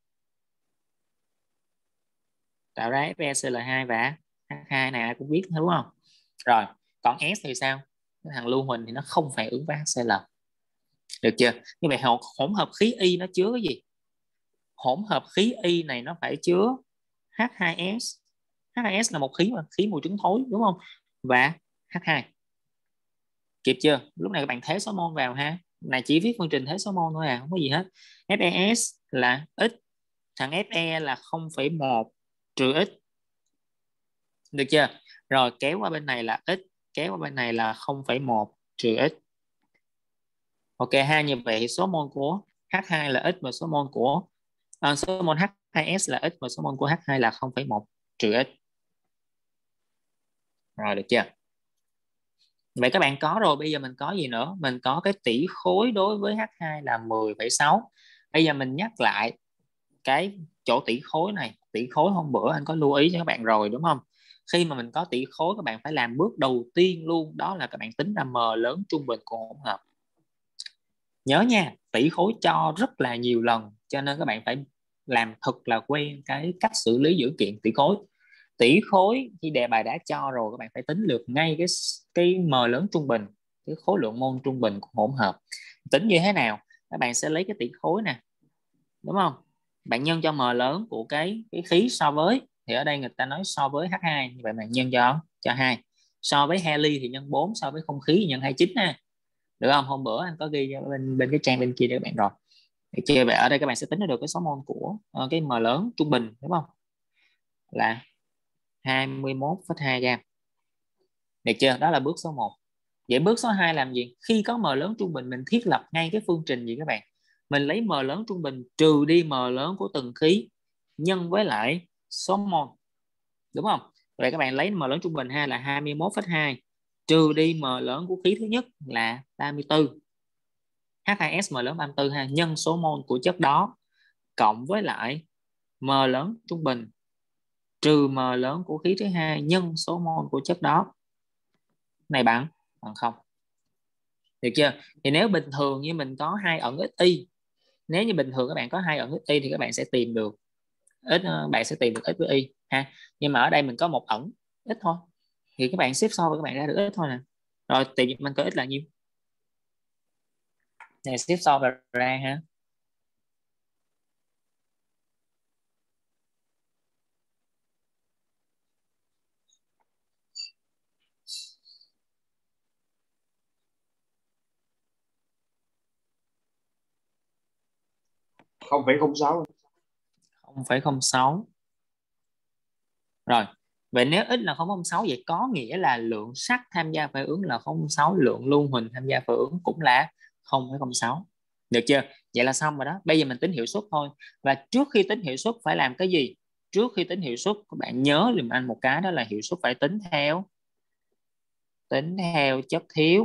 tạo ra FeCl2 và H2 này ai cũng biết đúng không? Rồi còn S thì sao? Cái thằng lưu huỳnh thì nó không phản ứng với HCl, được chưa? Như vậy hỗn hợp khí Y nó chứa cái gì? Hỗn hợp khí Y này nó phải chứa H2S. H2S là một khí mùi trứng thối đúng không? Và H2. Kịp chưa? Lúc này các bạn thế số mol vào ha. Này chỉ viết phương trình thế số mol thôi à, không có gì hết. FeS là X, thằng Fe là 0,1 trừ X. Được chưa? Rồi kéo qua bên này là X, kéo qua bên này là 0,1 trừ X. Ok ha, như vậy số mol của H2 là X và số mol của số mol H2S là X và số mol của H2 là 0,1 trừ X. Rồi được chưa? Vậy các bạn có rồi, bây giờ mình có gì nữa? Mình có cái tỷ khối đối với H2 là 10,6. Bây giờ mình nhắc lại cái chỗ tỷ khối này. Tỷ khối hôm bữa anh có lưu ý cho các bạn rồi đúng không? Khi mà mình có tỷ khối các bạn phải làm bước đầu tiên luôn, đó là các bạn tính ra m lớn trung bình của hỗn hợp. Nhớ nha, tỷ khối cho rất là nhiều lần, cho nên các bạn phải làm thật là quen cái cách xử lý dữ kiện tỷ khối. Tỷ khối khi đề bài đã cho rồi, các bạn phải tính được ngay cái m lớn trung bình, cái khối lượng mol trung bình của hỗn hợp. Tính như thế nào? Các bạn sẽ lấy cái tỷ khối nè, đúng không? Bạn nhân cho m lớn của cái khí so với, thì ở đây người ta nói so với H2, như vậy bạn nhân cho 2. So với heli thì nhân 4, so với không khí thì nhân 29 ha. Được không? Hôm bữa anh có ghi bên cái trang bên kia để các bạn rồi. Thì chia về ở đây các bạn sẽ tính được cái số mol của cái m lớn trung bình đúng không? Là 21,2 gram. Được chưa? Đó là bước số 1. Vậy bước số 2 làm gì? Khi có m lớn trung bình mình thiết lập ngay cái phương trình gì các bạn? Mình lấy m lớn trung bình trừ đi m lớn của từng khí nhân với lại số mol. Đúng không? Vậy các bạn lấy m lớn trung bình ha là 21,2 trừ đi m lớn của khí thứ nhất là 34. H2S m lớn 34 ha, nhân số mol của chất đó cộng với lại m lớn trung bình trừ m lớn của khí thứ hai nhân số mol của chất đó. Này bằng 0. Được chưa? Thì nếu bình thường như mình có 2 ẩn XY, nếu như bình thường các bạn có 2 ẩn XY thì các bạn sẽ tìm được X với Y ha. Nhưng mà ở đây mình có một ẩn X thôi, thì các bạn xếp so với các bạn ra được X thôi nè. Rồi tìm mình có X là nhiêu? Này xếp so ra ha. Không phẩy không sáu. 0,06. Rồi, vậy nếu x là 0,06 vậy có nghĩa là lượng sắt tham gia phản ứng là 0,06, lượng lưu huỳnh tham gia phản ứng cũng là 0,06. Được chưa? Vậy là xong rồi đó. Bây giờ mình tính hiệu suất thôi. Và trước khi tính hiệu suất phải làm cái gì? Trước khi tính hiệu suất các bạn nhớ giùm anh một cái, đó là hiệu suất phải tính theo chất thiếu.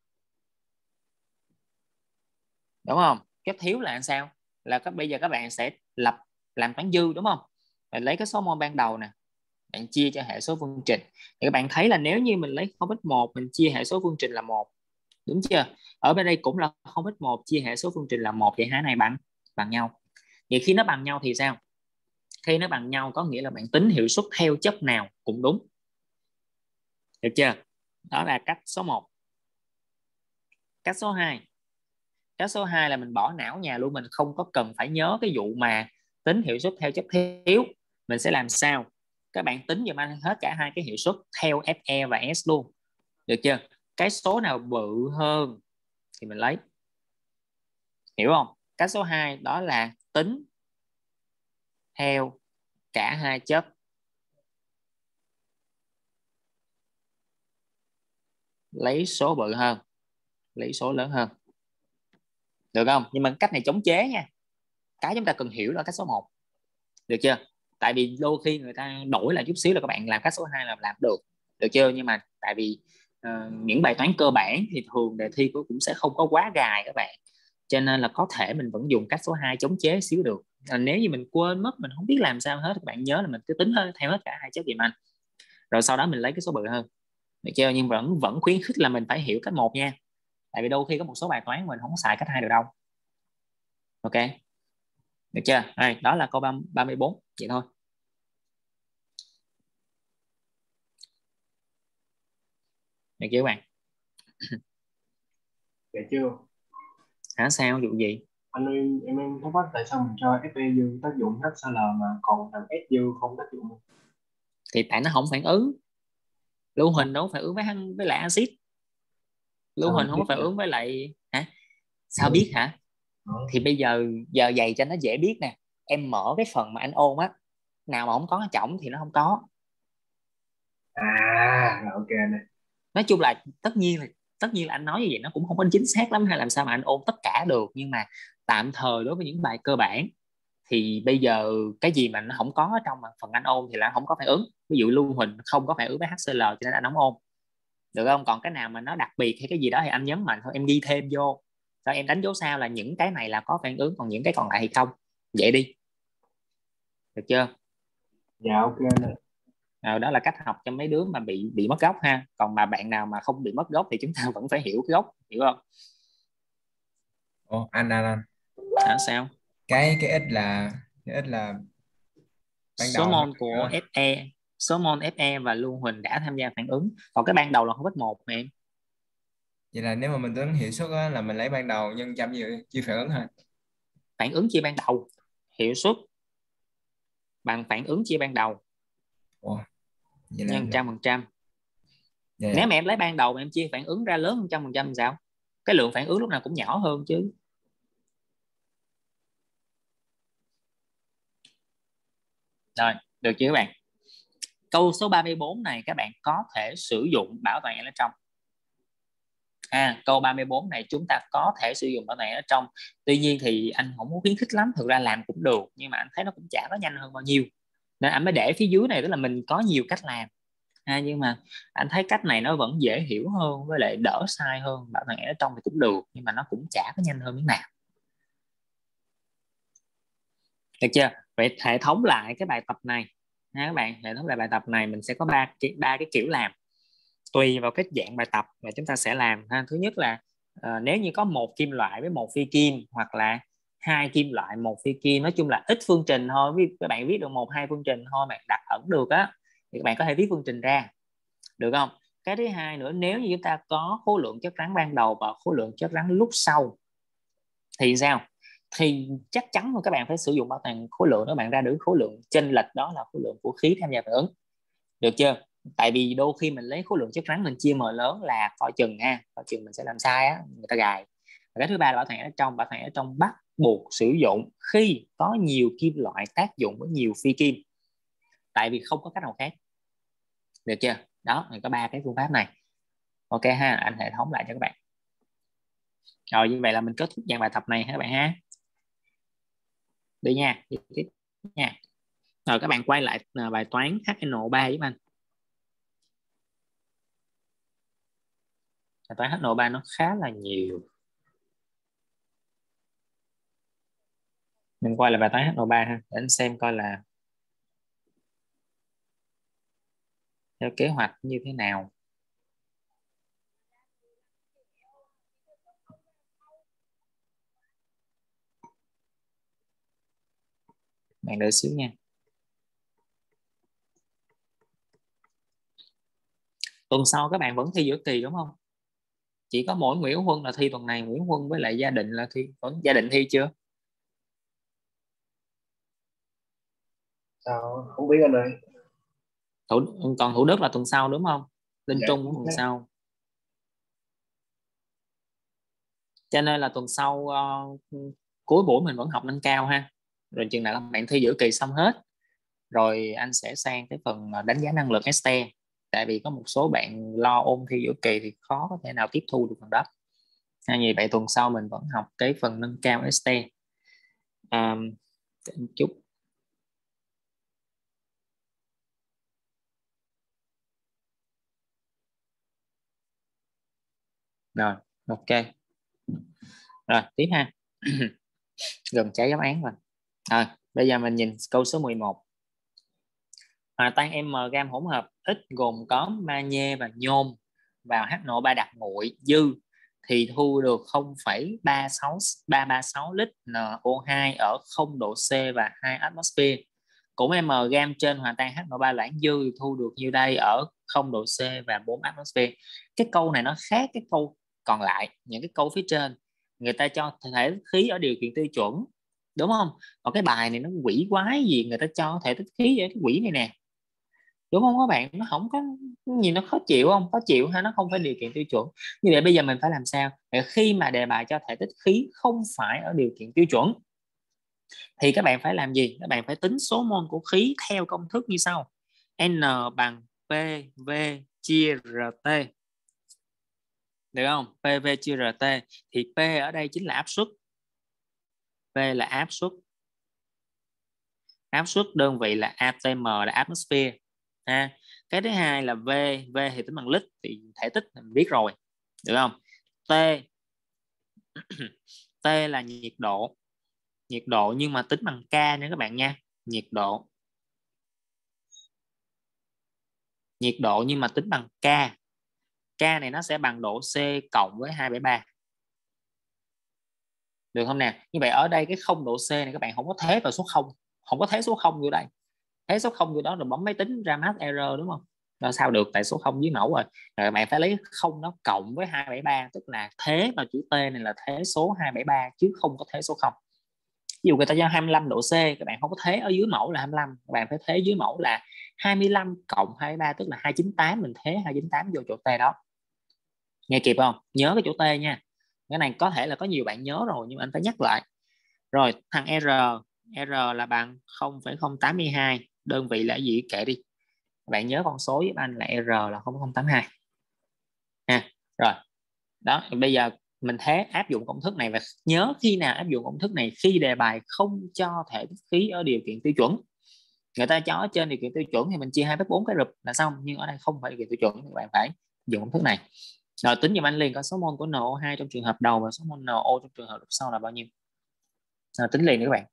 Đúng không? Chất thiếu là làm sao? Là bây giờ các bạn sẽ làm toán dư đúng không? Bạn lấy cái số mol ban đầu nè, bạn chia cho hệ số phương trình. Thì các bạn thấy là nếu như mình lấy 0,1 mình chia hệ số phương trình là 1, đúng chưa? Ở bên đây cũng là 0,1 chia hệ số phương trình là 1, vậy hai này bằng nhau. Vậy khi nó bằng nhau thì sao? Khi nó bằng nhau có nghĩa là bạn tính hiệu suất theo chất nào cũng đúng. Được chưa? Đó là cách số 1. Cách số 2. Cách số 2 là mình bỏ não nhà luôn, mình không có cần phải nhớ cái vụ mà tính hiệu suất theo chất thiếu. Mình sẽ làm sao? Các bạn tính giùm anh hết cả hai cái hiệu suất theo Fe và S luôn. Được chưa? Cái số nào bự hơn thì mình lấy. Hiểu không? Cách số 2 đó là tính theo cả hai chất. Lấy số bự hơn, lấy số lớn hơn. Được không? Nhưng mà cách này chống chế nha. Cái chúng ta cần hiểu là cách số 1. Được chưa? Tại vì đôi khi người ta đổi lại chút xíu là các bạn làm cách số 2 là làm được. Được chưa? Nhưng mà tại vì những bài toán cơ bản thì thường đề thi cũng sẽ không có quá gài các bạn. Cho nên là có thể mình vẫn dùng cách số 2 chống chế xíu được. Nếu như mình quên mất, mình không biết làm sao hết, các bạn nhớ là mình cứ tính theo hết cả hai chất giùm anh. Rồi sau đó mình lấy cái số bự hơn. được chưa? Nhưng vẫn khuyến khích là mình phải hiểu cách một nha, tại vì đôi khi có một số bài toán mình không có xài cách hai được đâu. Ok, được chưa? Đây, đó là câu 34 vậy thôi. Được chưa các bạn? Dạ chưa. Hả, sao vụ gì? Anh ơi, em thắc mắc tại sao mình cho Fe dư tác dụng HCl mà còn thằng S dư không tác dụng? Thì tại nó không phản ứng. Lưu huỳnh đâu phải ứng với lại axit. Lưu Sao huỳnh mình không biết có phản vậy? ứng với lại hả? Sao biết hả? Đó. Thì bây giờ dày cho nó dễ biết nè, em mở cái phần mà anh ôn á, nào mà không có trọng thì nó không có. Rồi, ok này. Nói chung là tất nhiên là anh nói như vậy nó cũng không có chính xác lắm, hay làm sao mà anh ôn tất cả được, nhưng mà tạm thời đối với những bài cơ bản thì bây giờ cái gì mà nó không có ở trong phần anh ôn thì là không có phản ứng. Ví dụ lưu huỳnh không có phản ứng với HCl cho nên anh không ôn, được không? Còn cái nào mà nó đặc biệt hay cái gì đó thì anh nhấn mạnh thôi, em ghi thêm vô, rồi em đánh dấu sao là những cái này là có phản ứng, còn những cái còn lại thì không, vậy đi, được chưa? Dạ ok này. Đó là cách học cho mấy đứa mà bị mất gốc ha. Còn mà bạn nào mà không bị mất gốc thì chúng ta vẫn phải hiểu cái gốc, hiểu không? Ồ, anh Sao? cái ít là ban Số đầu thôi mol của nữa. Fe, số mol Fe và lưu huỳnh đã tham gia phản ứng, còn cái ban đầu là không một mà em. Vậy là nếu mà mình tính hiệu suất á, là mình lấy ban đầu nhân trăm chia phản ứng thôi. Phản ứng chia ban đầu, hiệu suất bằng phản ứng chia ban đầu Ồ, vậy là nhân 100%. dạ, Nếu dạ. mà em lấy ban đầu mà em chia phản ứng ra lớn hơn 100% thì sao? Cái lượng phản ứng lúc nào cũng nhỏ hơn chứ. Rồi, được chưa các bạn? Câu số 34 này các bạn có thể sử dụng bảo toàn electron. Câu 34 này chúng ta có thể sử dụng bảo toàn electron. Tuy nhiên thì anh không có khuyến khích lắm, thực ra làm cũng được nhưng mà anh thấy nó cũng chả có nhanh hơn bao nhiêu, nên anh mới để phía dưới này, tức là mình có nhiều cách làm. Nhưng mà anh thấy cách này nó vẫn dễ hiểu hơn, với lại đỡ sai hơn. Bảo toàn electron thì cũng được nhưng mà nó cũng chả có nhanh hơn miếng nào, được chưa? Vậy hệ thống lại cái bài tập này các bạn, hệ thống lại bài tập này mình sẽ có ba cái kiểu làm tùy vào cái dạng bài tập mà chúng ta sẽ làm ha. Thứ nhất là nếu như có một kim loại với một phi kim, hoặc là hai kim loại một phi kim, nói chung là ít phương trình thôi, các bạn viết được một hai phương trình thôi mà đặt ẩn được á, thì các bạn có thể viết phương trình ra, được không? Cái thứ hai nữa, nếu như chúng ta có khối lượng chất rắn ban đầu và khối lượng chất rắn lúc sau thì sao? Thì chắc chắn là các bạn phải sử dụng bảo toàn khối lượng, các bạn ra được khối lượng chênh lệch đó là khối lượng của khí tham gia phản ứng, được chưa? Tại vì đôi khi mình lấy khối lượng chất rắn mình chia m lớn là coi chừng coi chừng mình sẽ làm sai á, người ta gài. Và cái thứ ba là bảo toàn ở trong bắt buộc sử dụng khi có nhiều kim loại tác dụng với nhiều phi kim, tại vì không có cách nào khác, được chưa? Đó, mình có ba cái phương pháp này. Ok ha, anh hệ thống lại cho các bạn. Rồi như vậy là mình kết thúc dạng bài tập này ha các bạn ha. Đi nha, đi tiếp nha. Rồi các bạn quay lại bài toán HNO3 giúp anh. Bài toán HNO3 nó khá là nhiều. Mình quay lại bài toán HNO3 ha, để anh xem coi là theo kế hoạch như thế nào. Bạn đợi xíu nha. Tuần sau các bạn vẫn thi giữa kỳ đúng không? Chỉ có mỗi Nguyễn Huân là thi tuần này, Nguyễn Huân với lại Gia Định là thi. Gia Định thi chưa? Sao không biết anh ơi. Còn Thủ Đức là tuần sau đúng không? Linh Dạ Trung cũng tuần sau. Cho nên là tuần sau cuối buổi mình vẫn học nâng cao ha. Rồi chừng nào các bạn thi giữa kỳ xong hết rồi anh sẽ sang cái phần đánh giá năng lực ST. Tại vì có một số bạn lo ôn thi giữa kỳ thì khó có thể nào tiếp thu được phần đó. Như vậy tuần sau mình vẫn học cái phần nâng cao ST. Chút rồi, ok. Rồi tiếp ha. Gần trái đáp án rồi. Bây giờ mình nhìn câu số 11. Hòa tan M gam hỗn hợp X gồm có magie và nhôm vào HNO3 đặc nguội dư thì thu được 0,336 lít NO2 ở 0 độ C và 2 atmosphere. Cũng M gam trên hòa tan HNO3 loãng dư thì thu được nhiêu đây ở 0 độ C và 4 atmosphere. Cái câu này nó khác cái câu còn lại. Những cái câu phía trên người ta cho thể tích khí ở điều kiện tiêu chuẩn, đúng không? Còn cái bài này nó quỷ quái gì, người ta cho thể tích khí ở cái quỷ này nè, đúng không các bạn? Nó không có nhìn, nó khó chịu không? Khó chịu ha, nó không phải điều kiện tiêu chuẩn. Như vậy bây giờ mình phải làm sao để khi mà đề bài cho thể tích khí không phải ở điều kiện tiêu chuẩn thì các bạn phải làm gì? Các bạn phải tính số mol của khí theo công thức như sau: N bằng PV chia RT, được không? PV chia RT thì P ở đây chính là áp suất, P là áp suất, áp suất đơn vị là atm là atmosphere ha. Cái thứ hai là V, V thì tính bằng lít thì thể tích mình biết rồi, được không? T T là nhiệt độ, nhiệt độ nhưng mà tính bằng K nha các bạn nha, nhiệt độ, nhiệt độ nhưng mà tính bằng K. K này nó sẽ bằng độ C cộng với 273, được không nè? Như vậy ở đây cái 0 độ C này các bạn không có thế vào số 0, không có thế số 0 vô đây, thế số 0 vô đó rồi bấm máy tính ra math error, đúng không? Rồi sao được, tại số 0 dưới mẫu rồi. Rồi bạn phải lấy 0 nó cộng với 273, tức là thế vào chữ T này là thế số 273 chứ không có thế số 0. Ví dụ người ta cho 25 độ C, các bạn không có thế ở dưới mẫu là 25, các bạn phải thế dưới mẫu là 25 cộng 23 tức là 298, mình thế 298 vô chỗ T đó. Nghe kịp không? Nhớ cái chỗ T nha. Cái này có thể là có nhiều bạn nhớ rồi nhưng mà anh phải nhắc lại. Rồi thằng R, R là bằng 0,082, đơn vị là gì kể đi. Bạn nhớ con số giúp anh là R là 0,082 ha. Rồi đó, bây giờ mình thế áp dụng công thức này và nhớ khi nào áp dụng công thức này: khi đề bài không cho thể tích khí ở điều kiện tiêu chuẩn. Người ta cho ở trên điều kiện tiêu chuẩn thì mình chia 2/4 cái rụp là xong, nhưng ở đây không phải điều kiện tiêu chuẩn, các bạn phải dùng công thức này. Rồi tính giùm anh liền có số mol của NO2 trong trường hợp đầu và số mol NO trong trường hợp lúc sau là bao nhiêu. Rồi, tính liền các bạn.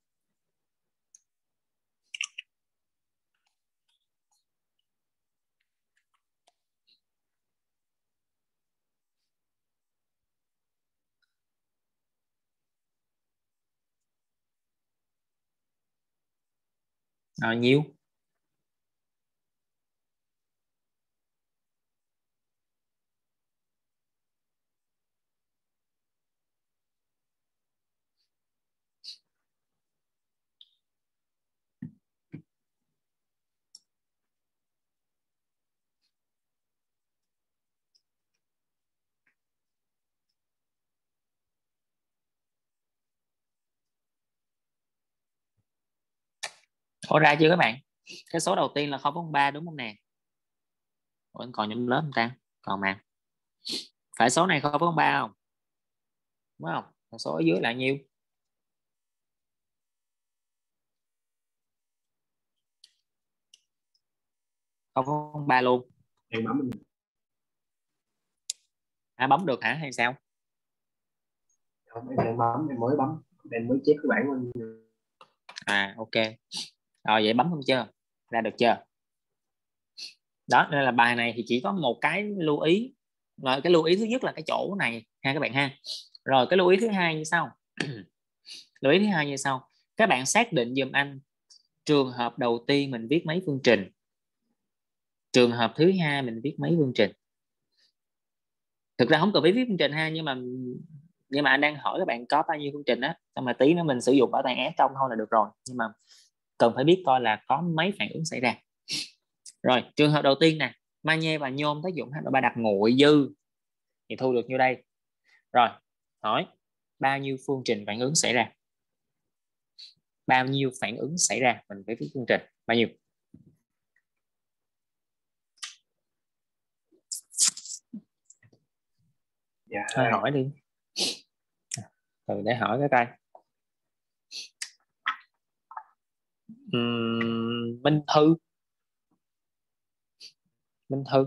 Rồi nhiêu? Có ra chưa các bạn? Cái số đầu tiên là 0,3 đúng không nè? Ủa, còn nhóm lớp không ta? Còn mà. Phải số này 0,3 không? Đúng không? Còn số ở dưới là nhiêu? 0,3 luôn. Đang bấm Bấm được hả hay sao? không, em đang bấm, em mới bấm, em mới check cái bảng. Ok. Rồi vậy bấm không chưa? Ra được chưa? Đó, nên là bài này thì chỉ có một cái lưu ý. Rồi cái lưu ý thứ nhất là cái chỗ này ha các bạn ha. Rồi cái lưu ý thứ hai như sau. Lưu ý thứ hai như sau. Các bạn xác định giùm anh trường hợp đầu tiên mình viết mấy phương trình, trường hợp thứ hai mình viết mấy phương trình. Thực ra không cần phải viết phương trình ha, nhưng mà anh đang hỏi các bạn có bao nhiêu phương trình á, xong mà tí nữa mình sử dụng bảo tàng S trong thôi là được rồi, nhưng mà cần phải biết coi là có mấy phản ứng xảy ra. Rồi trường hợp đầu tiên nè, magie và nhôm tác dụng H3 đặc nguội dư thì thu được nhiêu đây? Rồi hỏi bao nhiêu phương trình phản ứng xảy ra, bao nhiêu phản ứng xảy ra, mình phải viết phương trình bao nhiêu. Dạ Thôi 2. hỏi đi. Để hỏi cái coi. Minh Thư, Minh Thư.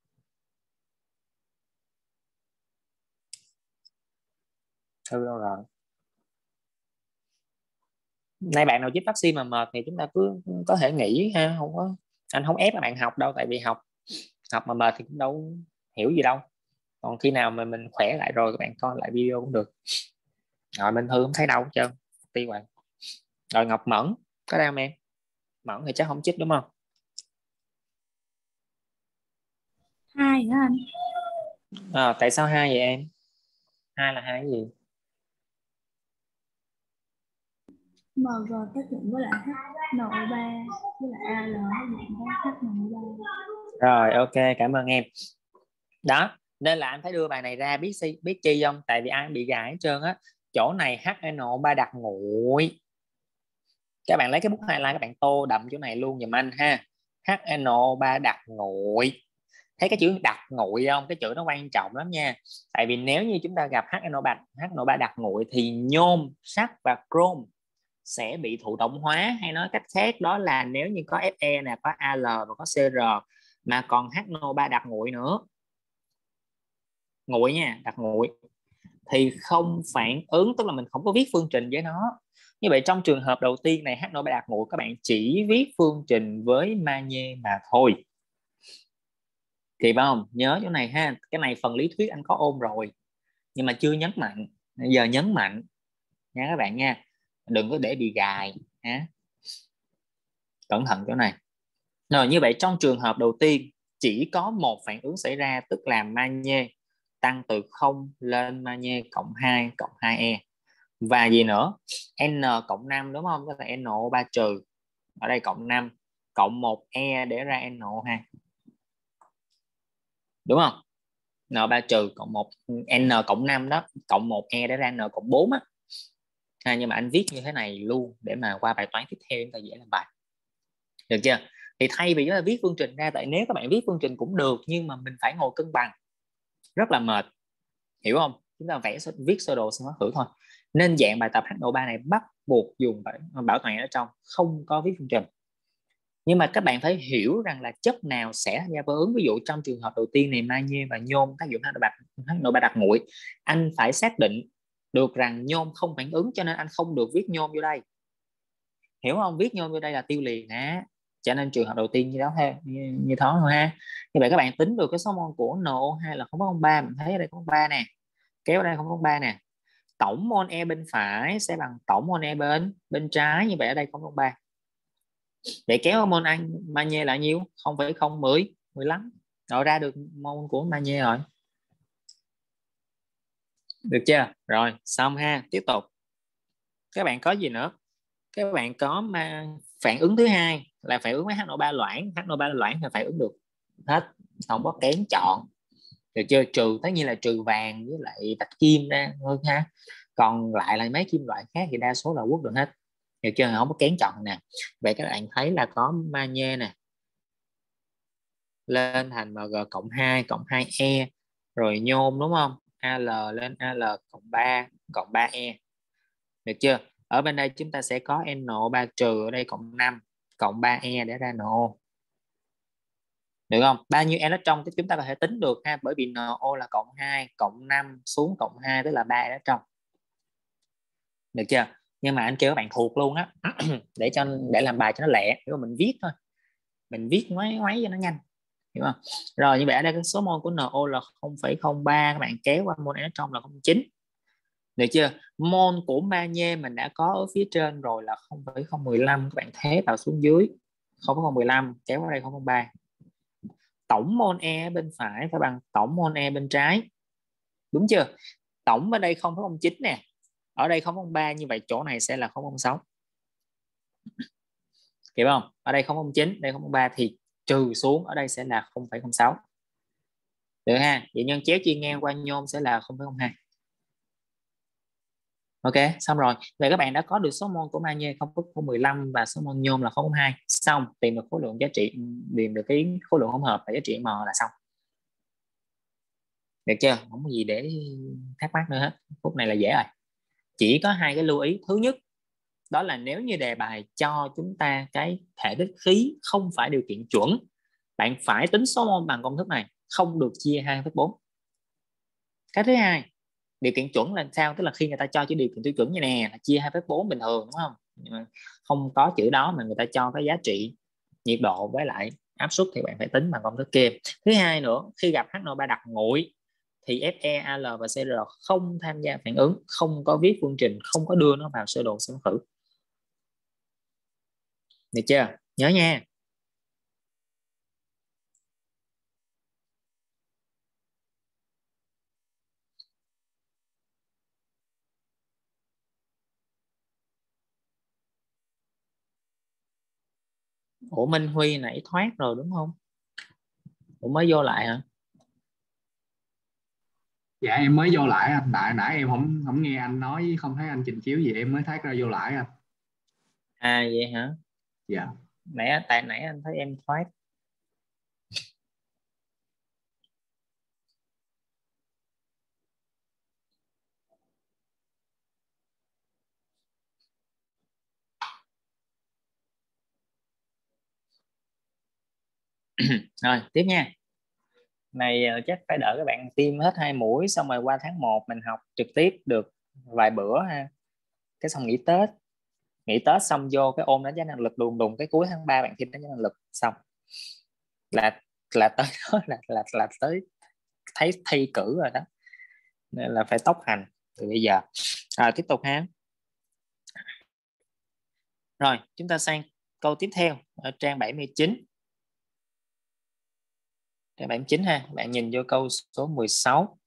Thư đâu rồi? Nay bạn nào chích vaccine mà mệt thì chúng ta cứ có thể nghỉ ha, không có Anh không ép các bạn học đâu, tại vì học mà mệt thì cũng đâu hiểu gì đâu. Còn khi nào mà mình khỏe lại rồi các bạn coi lại video cũng được. Rồi Minh Thư không thấy đâu hết trơn, tiêu rồi. Rồi Ngọc Mẫn có đây không em? Mẫn thì chắc không chích đúng không? 2 hả anh? Tại sao 2 vậy em? 2 là 2 cái gì? MG tác dụng với lại HNO3 với lại AL tác dụng với HNO3. Rồi ok, cảm ơn em. Đó, nên là anh phải đưa bài này ra, biết chi không? Tại vì ai bị gài hết trơn á. Chỗ này HNO3 đặc nguội. Các bạn lấy cái bút highlight các bạn tô đậm chỗ này luôn giùm anh ha. HNO3 đặc nguội. Thấy cái chữ đặc nguội không? Cái chữ nó quan trọng lắm nha. Tại vì nếu như chúng ta gặp HNO3 đặc nguội thì nhôm, sắt và chrome sẽ bị thụ động hóa, hay nói cách khác đó là nếu như có Fe nè, có Al và có Cr mà còn HNO3 đặc nguội nữa, nguội nha, đặc nguội, thì không phản ứng, tức là mình không có viết phương trình với nó. Như vậy trong trường hợp đầu tiên này HNO3 đặc nguội, các bạn chỉ viết phương trình với magie mà thôi. Kịp không? Nhớ chỗ này ha. Cái này phần lý thuyết anh có ôn rồi nhưng mà chưa nhấn mạnh, giờ nhấn mạnh nha các bạn nha, đừng có để bị gài ha. Cẩn thận chỗ này. Rồi như vậy trong trường hợp đầu tiên chỉ có một phản ứng xảy ra, tức là magie tăng từ 0 lên magie cộng 2 cộng 2e. Và gì nữa? N cộng 5 đúng không? Tức là NO3 trừ. Ở đây cộng 5 cộng 1e để ra NO2. Đúng không? N3 trừ cộng 1 N cộng 5 đó, cộng 1e để ra N cộng 4 á. Nhưng mà anh viết như thế này luôn để mà qua bài toán tiếp theo chúng ta dễ làm bài. Được chưa? Thì thay vì chúng ta viết phương trình ra, tại nếu các bạn viết phương trình cũng được nhưng mà mình phải ngồi cân bằng, rất là mệt, hiểu không? Chúng ta viết sơ đồ xong nó thử thôi. Nên dạng bài tập HNO3 này bắt buộc dùng bảo toàn ở trong, không có viết phương trình. Nhưng mà các bạn phải hiểu rằng là chất nào sẽ ra phản ứng. Ví dụ trong trường hợp đầu tiên này magie và nhôm tác dụng HNO3 đặc nguội, anh phải xác định được rằng nhôm không phản ứng, cho nên anh không được viết nhôm vô đây, hiểu không? Viết nhôm vô đây là tiêu liền á. Cho nên trường hợp đầu tiên như đó ha, như đó thôi ha. Như vậy các bạn tính được cái số mol của NO2 là 0,03, mình thấy ở đây 0,3 nè, kéo ở đây 0,3 nè. Tổng mol E bên phải sẽ bằng tổng mol E bên trái, như vậy ở đây 0,3. Để kéo mol magie là nhiêu? 0,010 15. Rồi ra được mol của magie rồi. Được chưa? Rồi xong ha. Tiếp tục. Các bạn có gì nữa? Các bạn có phản ứng thứ hai là phản ứng với HNO3 loãng. HNO3 loãng thì phản ứng được hết, không có kén chọn. Được chưa? Trừ tất nhiên là trừ vàng với lại bạch kim ra thôi ha. Còn lại là mấy kim loại khác thì đa số là quất được hết. Được chưa? Không có kén chọn nè. Vậy các bạn thấy là có magie nè lên thành Mg cộng 2 cộng 2e, rồi nhôm đúng không? Al lên Al cộng 3 cộng 3e. Được chưa? Ở bên đây chúng ta sẽ có NO3 trừ, ở đây cộng 5 cộng 3e để ra NO. Được không? Bao nhiêu electron chúng ta có thể tính được ha, bởi vì NO là cộng 2 cộng 5 xuống cộng 2 tức là 3 electron. Được chưa? Nhưng mà anh kêu các bạn thuộc luôn á để làm bài cho nó lẹ, hiểu không? Mình viết thôi, mình viết ngoáy cho nó nhanh, hiểu không? Rồi như vậy ở đây cái số mol của NO là 0,03, các bạn kéo qua mol electron là 0,9. Được chưa? Mol của magie mình đã có ở phía trên rồi là 0,015, các bạn thế vào xuống dưới 0,015 kéo vào đây 0,03. Tổng mol E bên phải phải bằng tổng mol E bên trái, đúng chưa? Tổng ở đây 0,09 nè, ở đây 0,03, như vậy chỗ này sẽ là 0,06, hiểu không? Ở đây 0,09, đây 0,03 thì trừ xuống ở đây sẽ là 0,06. Được ha? Vậy nhân chéo chia ngang qua nhôm sẽ là 0,02. Ok, xong rồi. Vậy các bạn đã có được số mol của magie 0,015 và số mol nhôm là 0,2. Xong, tìm được khối lượng giá trị, tìm được cái khối lượng hỗn hợp và giá trị m là xong. Được chưa? Không có gì để thắc mắc nữa hết. Phút này là dễ rồi. Chỉ có hai cái lưu ý. Thứ nhất, đó là nếu như đề bài cho chúng ta cái thể tích khí không phải điều kiện chuẩn, bạn phải tính số mol bằng công thức này, không được chia 2,4. Cái thứ hai, điều kiện chuẩn là sao? Tức là khi người ta cho chỉ điều kiện tiêu chuẩn như nè là chia 2,4 bình thường, đúng không? Nhưng mà không có chữ đó mà người ta cho cái giá trị nhiệt độ với lại áp suất thì bạn phải tính bằng công thức kia. Thứ hai nữa, khi gặp HNO3 đặc nguội thì Fe, Al và Cr không tham gia phản ứng, không có viết phương trình, không có đưa nó vào sơ đồ xâm khử. Được chưa? Nhớ nha. Ủa Minh Huy nãy thoát rồi đúng không? Ủa mới vô lại hả? Dạ em mới vô lại anh, nãy em không không nghe anh nói, không thấy anh trình chiếu gì, em mới thoát ra vô lại anh. À vậy hả? Dạ. Tại nãy anh thấy em thoát. Rồi tiếp nha. Này chắc phải đợi các bạn tiêm hết 2 mũi xong rồi qua tháng 1 mình học trực tiếp được vài bữa ha. Cái xong nghỉ Tết xong vô cái ôn đánh giá năng lực đùng đùng cái cuối tháng 3 bạn thi đánh giá năng lực xong là tới đó là tới thấy thi cử rồi đó, nên là phải tốc hành từ bây giờ. Tiếp tục ha. Rồi chúng ta sang câu tiếp theo ở trang 79. Trang 79 ha, bạn nhìn vô câu số 16.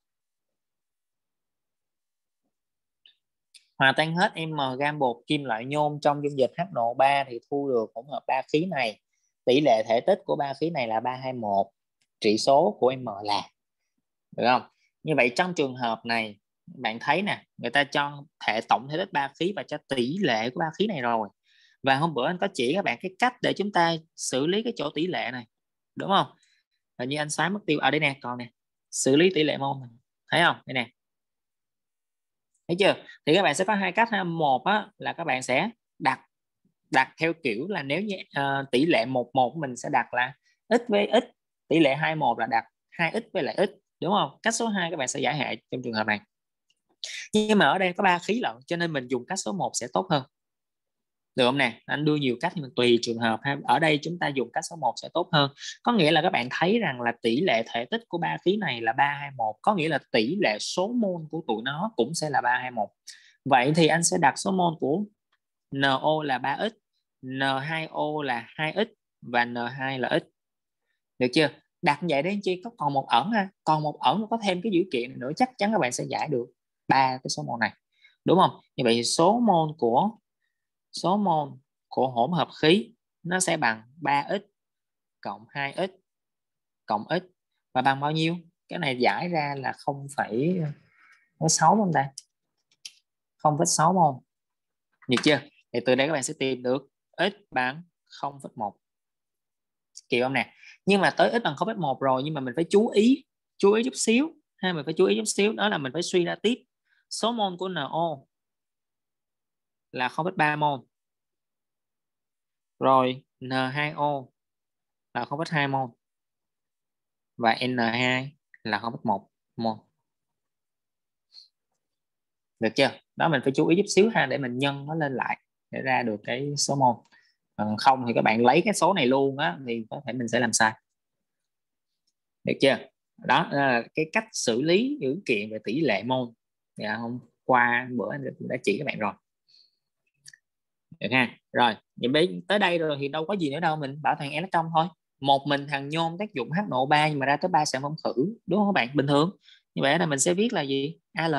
Hòa tan hết m gam bột kim loại nhôm trong dung dịch HNO3 thì thu được hỗn hợp ba khí này. Tỷ lệ thể tích của ba khí này là 321. Trị số của m là, được không? Như vậy trong trường hợp này bạn thấy nè, người ta cho tổng thể tích ba khí và cho tỷ lệ của ba khí này rồi. Và hôm bữa anh có chỉ các bạn cái cách để chúng ta xử lý cái chỗ tỷ lệ này, đúng không? Hình như anh xóa mất tiêu ở đây nè, còn nè, xử lý tỷ lệ mol, thấy không? Đây nè, thấy chưa? Thì các bạn sẽ có hai cách ha. Một á, là các bạn sẽ đặt theo kiểu là nếu như tỷ lệ 1:1 mình sẽ đặt là x với x, tỷ lệ 2:1 là đặt 2x với lại x, đúng không? Cách số 2 các bạn sẽ giải hệ trong trường hợp này. Nhưng mà ở đây có ba khí lận cho nên mình dùng cách số 1 sẽ tốt hơn, được không nè? Anh đưa nhiều cách nhưng tùy trường hợp ha. Ở đây chúng ta dùng cách số 1 sẽ tốt hơn. Có nghĩa là các bạn thấy rằng là tỷ lệ thể tích của ba khí này là 321, có nghĩa là tỷ lệ số mol của tụi nó cũng sẽ là 321. Vậy thì anh sẽ đặt số mol của NO là 3x, N2O là 2x và N2 là x. Được chưa? Đặt vậy đấy anh chi, có còn một ẩn ha. Còn một ẩn có thêm cái dữ kiện này nữa, chắc chắn các bạn sẽ giải được ba cái số mol này, đúng không? Như vậy số mol của hỗn hợp khí nó sẽ bằng 3x cộng 2x cộng x và bằng bao nhiêu? Cái này giải ra là 0,6 không ta? 0,6 mol. Được chưa? Thì từ đây các bạn sẽ tìm được x bằng 0,1. Kịp không nè? Nhưng mà tới x bằng 0,1 rồi, nhưng mà mình phải chú ý chút xíu ha, mình phải chú ý chút xíu, đó là mình phải suy ra tiếp số mol của NO là 0,3 mol, rồi N2O là 0,2 mol và N2 là 0,1 mol. Được chưa? Đó, mình phải chú ý chút xíu ha, để mình nhân nó lên lại để ra được cái số mol. Không thì các bạn lấy cái số này luôn á thì có thể mình sẽ làm sai. Được chưa? Đó là cái cách xử lý dữ kiện về tỷ lệ mol. Hôm qua bữa anh đã chỉ các bạn rồi. Được ha? Rồi, vậy tới đây rồi thì đâu có gì nữa đâu, mình bảo thằng electron thôi. Một mình thằng nhôm tác dụng HNO3 nhưng mà ra tới 3 sản phẩm khử, đúng không các bạn? Bình thường. Như vậy là mình sẽ viết là gì? Al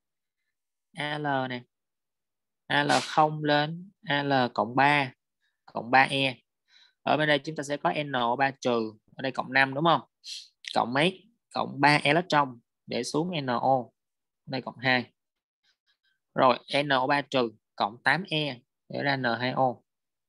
nè. Al không lên Al cộng 3 cộng 3E. Ở bên đây chúng ta sẽ có NO3 trừ, ở đây cộng 5 đúng không? Cộng mấy? Cộng 3 electron để xuống NO. Đây cộng 2. Rồi NO3 trừ cộng 8E để ra N2O.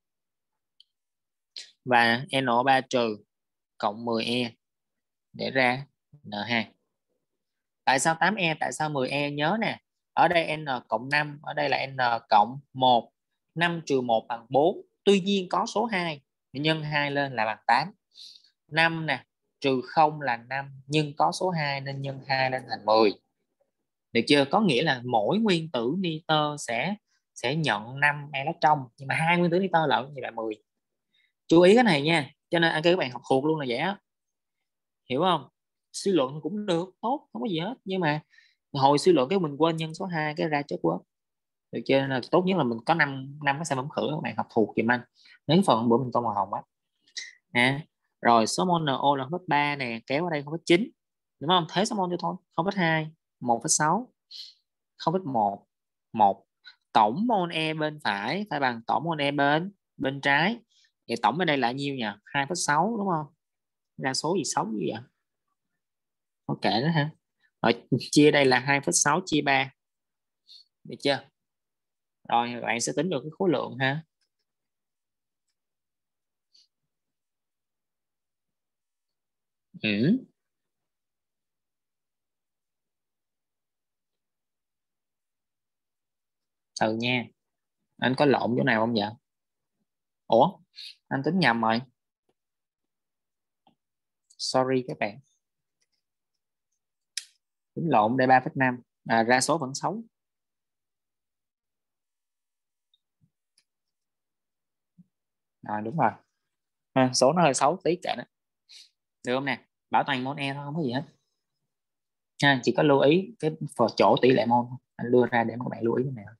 Và NO3 trừ cộng 10E để ra N2. Tại sao 8E? Tại sao 10E? Nhớ nè, ở đây N cộng 5, ở đây là N cộng 1. 5 trừ 1 bằng 4. Tuy nhiên có số 2, nhân 2 lên là bằng 8. 5 nè, trừ 0 là 5, nhưng có số 2 nên nhân 2 lên thành 10. Được chưa? Có nghĩa là mỗi nguyên tử nitơ sẽ nhận 5 electron, nhưng mà hai nguyên tử nitơ lận thì là 10. Chú ý cái này nha, cho nên anh kêu các bạn học thuộc luôn là vậy á, hiểu không? Suy luận cũng được, tốt, không có gì hết, nhưng mà hồi suy luận cái mình quên nhân số 2 cái ra chết quá, được chưa? Nên là tốt nhất là mình có năm cái sản phẩm khử, các bạn học thuộc giùm anh, đến phần bữa mình tô màu hồng á. Rồi số mol NO là 0,3 nè, kéo ở đây 0,9, đúng không? Thế số mol cho thôi, 0,2, 1,6, 0,1, 1. Tổng mol E bên phải phải bằng tổng mol E bên bên trái. Thì tổng bên đây là nhiêu nhỉ? 2,6 đúng không? Ra số gì xấu gì vậy? Ok đó ha. Rồi chia đây là 2,6 chia 3. Được chưa? Rồi các bạn sẽ tính được cái khối lượng ha. Ừ. Ừ nha. Anh có lộn chỗ nào không vậy? Ủa? Anh tính nhầm rồi. Sorry các bạn. Tính lộn, đây 3,5. Ra số vẫn xấu. Rồi đúng rồi. Số nó hơi xấu tí kệ nó. Được không nè? Bảo toàn mol E thôi, không có gì hết. Chỉ có lưu ý cái chỗ tỷ lệ mol anh đưa ra để các bạn lưu ý cái này.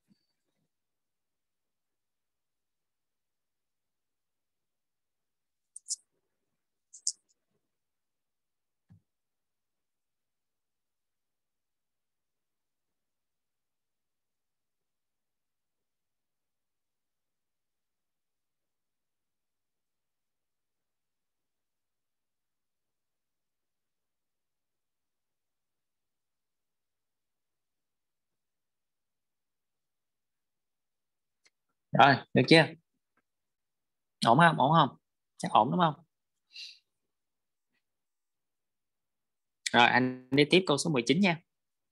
Rồi, được chưa? Ổn không? Ổn không? Chắc ổn đúng không? Rồi, anh đi tiếp câu số 19 nha.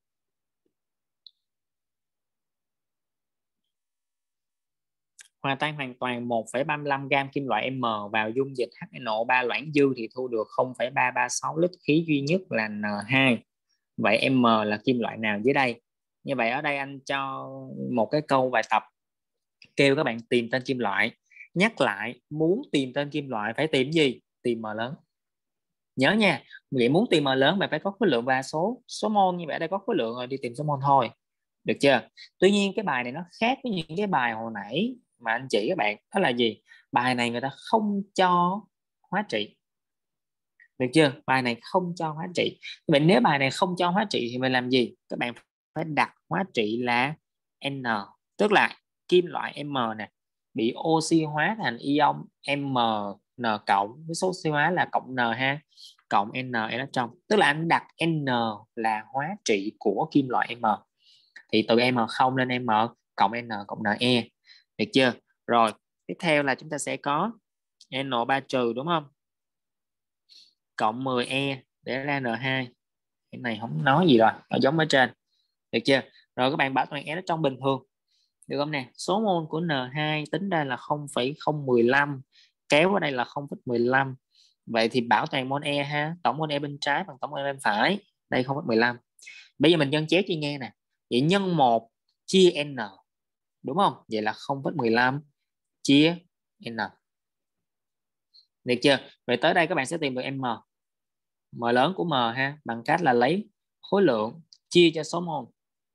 Hòa tan hoàn toàn 1,35 gam kim loại M vào dung dịch HNO3 loãng dư thì thu được 0,336 lít khí duy nhất là N2. Vậy M là kim loại nào dưới đây? Như vậy ở đây anh cho một cái câu bài tập kêu các bạn tìm tên kim loại. Nhắc lại, muốn tìm tên kim loại phải tìm gì? Tìm M lớn. Nhớ nha, vậy muốn tìm M lớn bạn phải có khối lượng và số mol, như vậy ở đây có khối lượng rồi, đi tìm số mol thôi. Được chưa? Tuy nhiên cái bài này nó khác với những cái bài hồi nãy mà anh chỉ các bạn. Đó là gì? Bài này người ta không cho hóa trị. Được chưa? Bài này không cho hóa trị. Vậy nếu bài này không cho hóa trị thì mình làm gì? Các bạn phải đặt hóa trị là N. Tức là kim loại M nè bị oxy hóa thành ion MN cộng, với số oxy hóa là cộng N ha, cộng N electron. Tức là anh đặt N là hóa trị của kim loại M. Thì từ M0 lên M cộng N cộng NE. Được chưa? Rồi, tiếp theo là chúng ta sẽ có NO3 trừ đúng không? Cộng 10E để ra N2. Cái này không nói gì rồi, nó giống ở trên. Được chưa? Rồi các bạn bảo toàn E nó trong bình thường. Được không nè? Số mol của N2 tính ra là 0,015, kéo ở đây là 0,15. Vậy thì bảo toàn mol E ha, tổng mol E bên trái bằng tổng mol E bên phải. Đây 0,15. Bây giờ mình nhân chéo cho nghe nè. Vậy nhân 1 chia N. Đúng không? Vậy là 0,15 chia N. Được chưa? Vậy tới đây các bạn sẽ tìm được M. M lớn của M ha, bằng cách là lấy khối lượng chia cho số mol.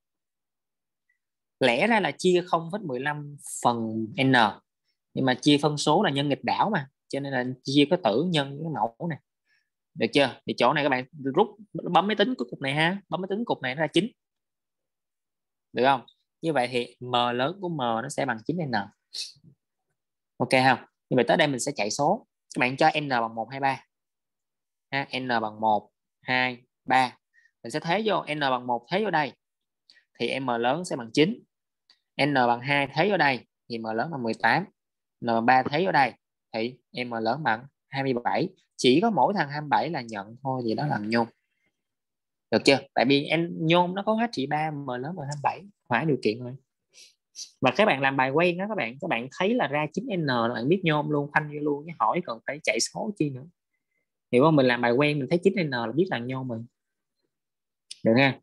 Lẽ ra là chia 0,15 phần N, nhưng mà chia phân số là nhân nghịch đảo mà, cho nên là chia có tử nhân cái mẫu này. Được chưa? Thì chỗ này các bạn rút, bấm máy tính cái cục này ha, bấm máy tính cục này nó ra 9. Được không? Như vậy thì M lớn của M nó sẽ bằng 9N. Ok không? Như vậy tới đây mình sẽ chạy số. Các bạn cho N bằng 1, 2, 3 ha, N bằng 1, 2, 3. Mình sẽ thế vô N bằng 1 thế vô đây thì M lớn sẽ bằng 9. N bằng 2 thế vô đây thì M lớn bằng 18. N bằng 3 thế vô đây thì M lớn bằng 27. Chỉ có mỗi thằng 27 là nhận thôi, thì đó là nhôm. Được chưa? Tại vì nhôm nó có giá trị 3, M lớn bằng 27, phải điều kiện rồi. Và các bạn làm bài quen đó, các bạn thấy là ra 9N là bạn biết nhôm luôn, phanh vô luôn, chứ hỏi còn phải chạy số chi nữa. Hiểu không? Mình làm bài quen mình thấy 9N là biết là nhôm mình. Được ha?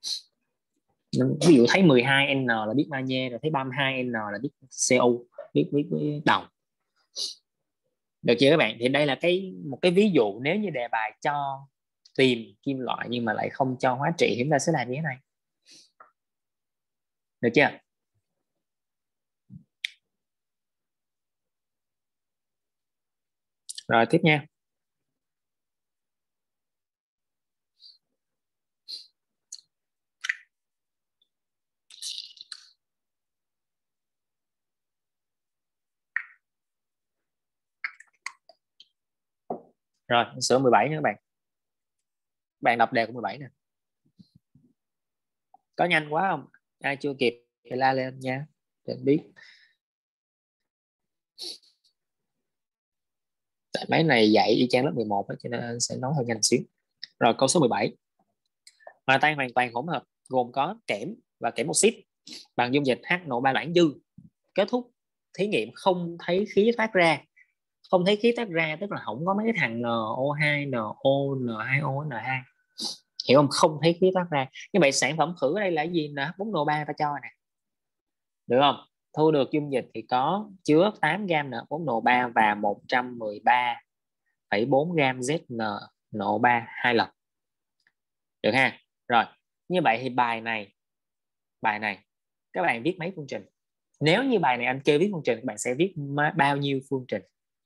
Ví dụ thấy 12N là biết magie, rồi thấy 32N là biết CO, biết đồng. Được chưa các bạn? Thì đây là một cái ví dụ nếu như đề bài cho tìm kim loại nhưng mà lại không cho hóa trị thì chúng ta sẽ làm như thế này. Được chưa? Rồi tiếp nha. Rồi, số 17 nha các bạn. Bạn đọc đề của 17 nè. Có nhanh quá không? Ai chưa kịp thì la lên nha, để biết. Tại mấy này dạy y chang lớp 11 đó, cho nên anh sẽ nói hơi nhanh xíu. Rồi câu số 17. Hòa tan hoàn toàn hỗn hợp gồm có kẽm và kẽm oxit bằng dung dịch HNO3 loãng dư. Kết thúc thí nghiệm không thấy khí thoát ra. Không thấy khí thoát ra tức là không có mấy cái thằng NO2, NO, N2O, N2. Hiểu không? Không thấy khí thoát ra. Như vậy sản phẩm khử ở đây là gì? NH4NO3 ta cho nè. Được không? Thu được dung dịch thì có chứa 8 gam NH4NO3 và 113,4 gam ZNO3 hai lần. Được ha? Rồi, như vậy thì bài này các bạn viết mấy phương trình? Nếu như bài này anh kêu viết phương trình, các bạn sẽ viết bao nhiêu phương trình?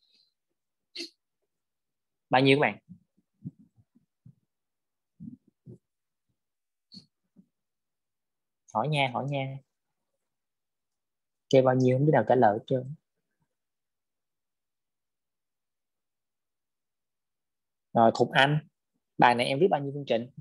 Bao nhiêu các bạn? Hỏi nha. Kêu bao nhiêu không biết nào trả lời hết trơn. Rồi Thục Anh, bài này em viết bao nhiêu phương trình?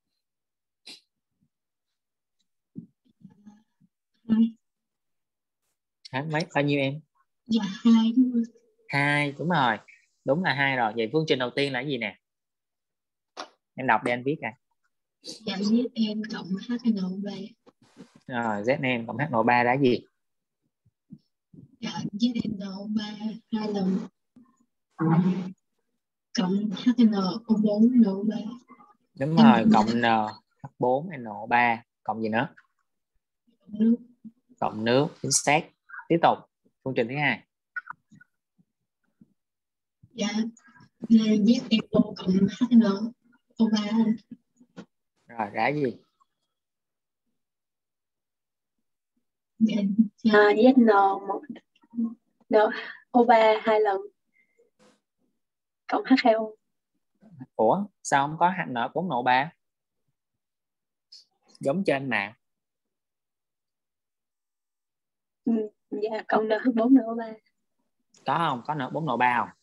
Mấy bao nhiêu em? Dạ 2 đúng không? 2, đúng rồi. Đúng là 2 rồi. Vậy phương trình đầu tiên là cái gì nè? Em đọc để anh viết nè. Dạ Zn cộng HNO3. Rồi Zn cộng HNO3 là gì? Dạ ZNO3 2 lần cộng HNO4NO3. Đúng rồi, cộng NH4NO3 cộng gì nữa? Nước. Cộng nước, chính xác. Tiếp tục, phương trình thứ hai. Dạ ZNO cộng HNO3. Rồi ra gì? Dạ ZN1 O3 2 lần cộng H2O. Ủa sao không có HN4NO3? Giống trên mà. Dạ cộng NH4NO3. Có không? Có NH4NO3 không?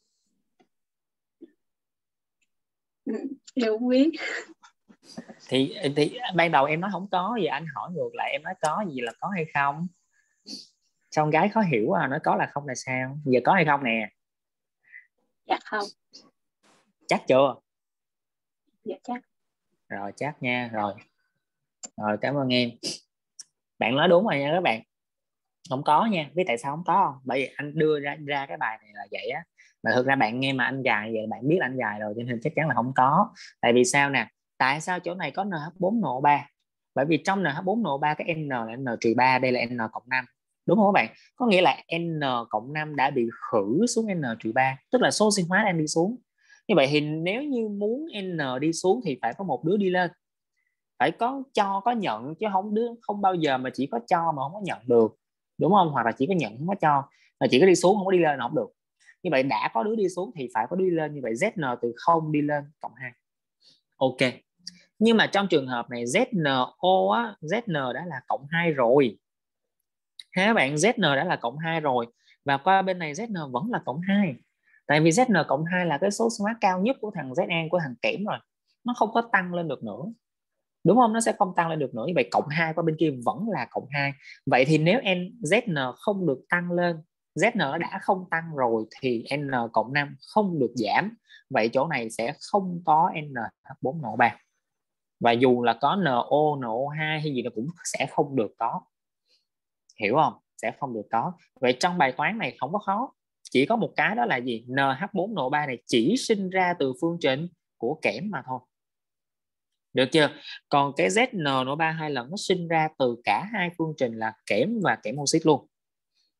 Em không biết. Thì ban đầu em nói không có, vậy anh hỏi ngược lại em nói có gì là có hay không? Sao con gái khó hiểu à, nói có là không là sao? Giờ có hay không nè? Dạ không. Chắc chưa? Dạ chắc. Rồi chắc nha. Rồi cảm ơn em. Bạn nói đúng rồi nha các bạn. Không có nha. Biết tại sao không có không? Bởi vì anh đưa ra cái bài này là vậy á. Mà thực ra bạn nghe mà anh gài vậy bạn biết là anh gài rồi, cho nên chắc chắn là không có. Tại vì sao nè? Tại sao chỗ này có NH4NO3? Bởi vì trong NH4NO3 cái N là N-3, đây là N cộng 5. Đúng không các bạn? Có nghĩa là N cộng 5 đã bị khử xuống N-3, tức là số oxy hóa đang đi xuống. Như vậy thì nếu như muốn N đi xuống thì phải có một đứa đi lên. Phải có cho có nhận, chứ không bao giờ mà chỉ có cho mà không có nhận được, đúng không? Hoặc là chỉ có nhận không có cho, là chỉ có đi xuống không có đi lên là không được. Như vậy đã có đứa đi xuống thì phải có đi lên, như vậy Zn từ 0 đi lên cộng 2. Ok, nhưng mà trong trường hợp này ZNO á, ZN đã là cộng 2 rồi ha các bạn. ZN đã là cộng 2 rồi và qua bên này ZN vẫn là cộng 2. Tại vì ZN cộng 2 là cái số hóa cao nhất của thằng Zn, của thằng kẽm rồi, nó không có tăng lên được nữa, đúng không? Nó sẽ không tăng lên được nữa. Như vậy cộng 2 qua bên kia vẫn là cộng 2. Vậy thì nếu ZN không được tăng lên, ZN đã không tăng rồi thì N cộng 5 không được giảm. Vậy chỗ này sẽ không có NH4NO3. Và dù là có NO, NO2 hay gì nó cũng sẽ không được có. Hiểu không? Sẽ không được có. Vậy trong bài toán này không có khó. Chỉ có một cái đó là gì? NH4NO3 này chỉ sinh ra từ phương trình của kẽm mà thôi. Được chưa? Còn cái ZN-NO3 hai lần nó sinh ra từ cả hai phương trình là kẽm và kẽm oxit luôn.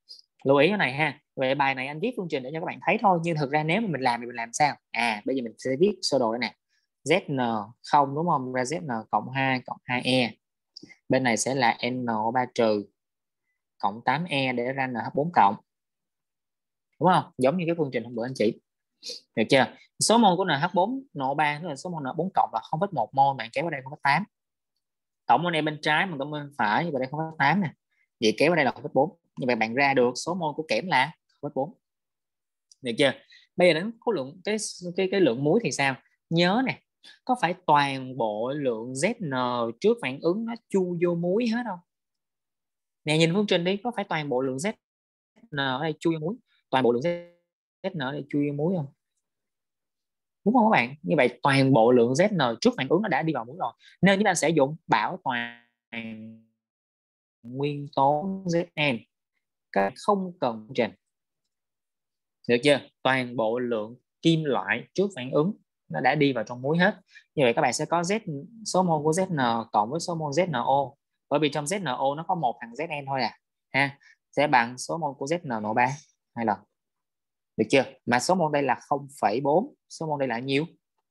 Lưu ý cái này ha. Vậy bài này anh viết phương trình để cho các bạn thấy thôi, nhưng thực ra nếu mà mình làm thì mình làm sao? Bây giờ mình sẽ viết sơ đồ đây nè. Zn không đúng không? Ra Zn cộng 2 cộng 2e. Bên này sẽ là NO3 trừ cộng 8e để ra NH4 cộng. Đúng không? Giống như cái phương trình hôm bữa anh chỉ. Được chưa? Số mol của NH4 NO3 tức là số mol NH4 cộng là 0,1 mol, bạn kéo vào đây 0,8. Tổng mol này bên trái mà tổng mol bên phải, và đây 0,8 nè. Vậy kéo vào đây là 0,4. Như vậy bạn ra được số mol của kẽm là 0,4. Được chưa? Bây giờ đến khối lượng cái lượng muối thì sao? Nhớ nè, có phải toàn bộ lượng Zn trước phản ứng nó chu vô muối hết không? Nè nhìn phương trình đi, có phải toàn bộ lượng Zn ở đây chu vô muối? Toàn bộ lượng Zn ở đây chu vô muối không? Đúng không các bạn? Như vậy toàn bộ lượng Zn trước phản ứng nó đã đi vào muối rồi, nên chúng ta sẽ dùng bảo toàn nguyên tố Zn, các không cần phương trình. Được chưa? Toàn bộ lượng kim loại trước phản ứng nó đã đi vào trong muối hết. Như vậy các bạn sẽ có số mol của Zn cộng với số mol ZNO, bởi vì trong ZNO nó có một thằng Zn thôi ha, sẽ bằng số mol của ZnO3 2 lần. Được chưa? Mà số mol đây là 0,4, số mol đây là nhiêu?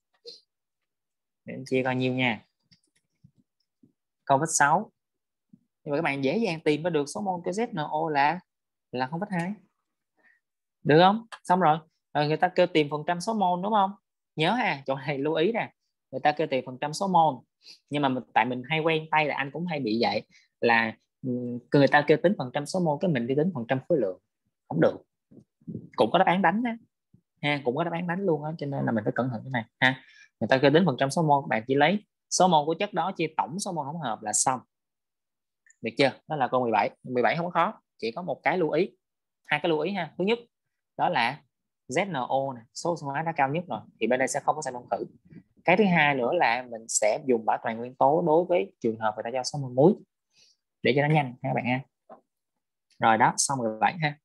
Để chia coi nhiêu nha. 0,6. Như vậy các bạn dễ dàng tìm được số mol của ZNO là 0,2. Được không? Xong rồi. Rồi người ta kêu tìm phần trăm số mol đúng không? Nhớ ha, chỗ này lưu ý nè. Người ta kêu tìm phần trăm số mol. Nhưng mà tại mình hay quen tay là anh cũng hay bị vậy, là người ta kêu tính phần trăm số mol, cái mình đi tính phần trăm khối lượng. Không được. Cũng có đáp án đánh đó. Ha, cũng có đáp án đánh luôn á, cho nên là mình phải cẩn thận cái này ha. Người ta kêu tính phần trăm số mol, bạn chỉ lấy số mol của chất đó chia tổng số mol hỗn hợp là xong. Được chưa? Đó là câu 17. 17 không có khó, chỉ có một cái lưu ý, hai cái lưu ý ha. Thứ nhất đó là ZNO này, số oxy hóa đã cao nhất rồi thì bên đây sẽ không có xài phân tử. Cái thứ hai nữa là mình sẽ dùng bảo toàn nguyên tố đối với trường hợp người ta cho số mol muối để cho nó nhanh ha các bạn ha. Rồi đó, xong rồi bạn ha.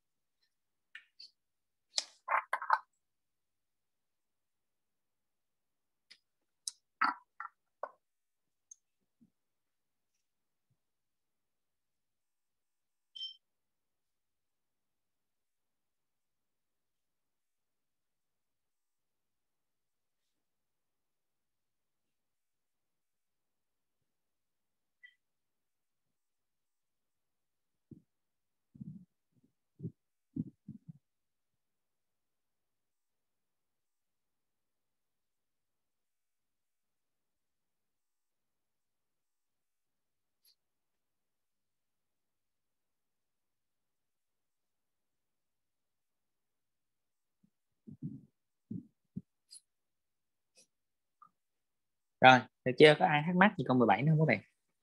Rồi, được chưa? Có ai thắc mắc gì câu 17 nữa không các bạn?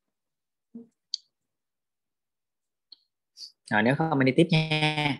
Rồi nếu không mình đi tiếp nha.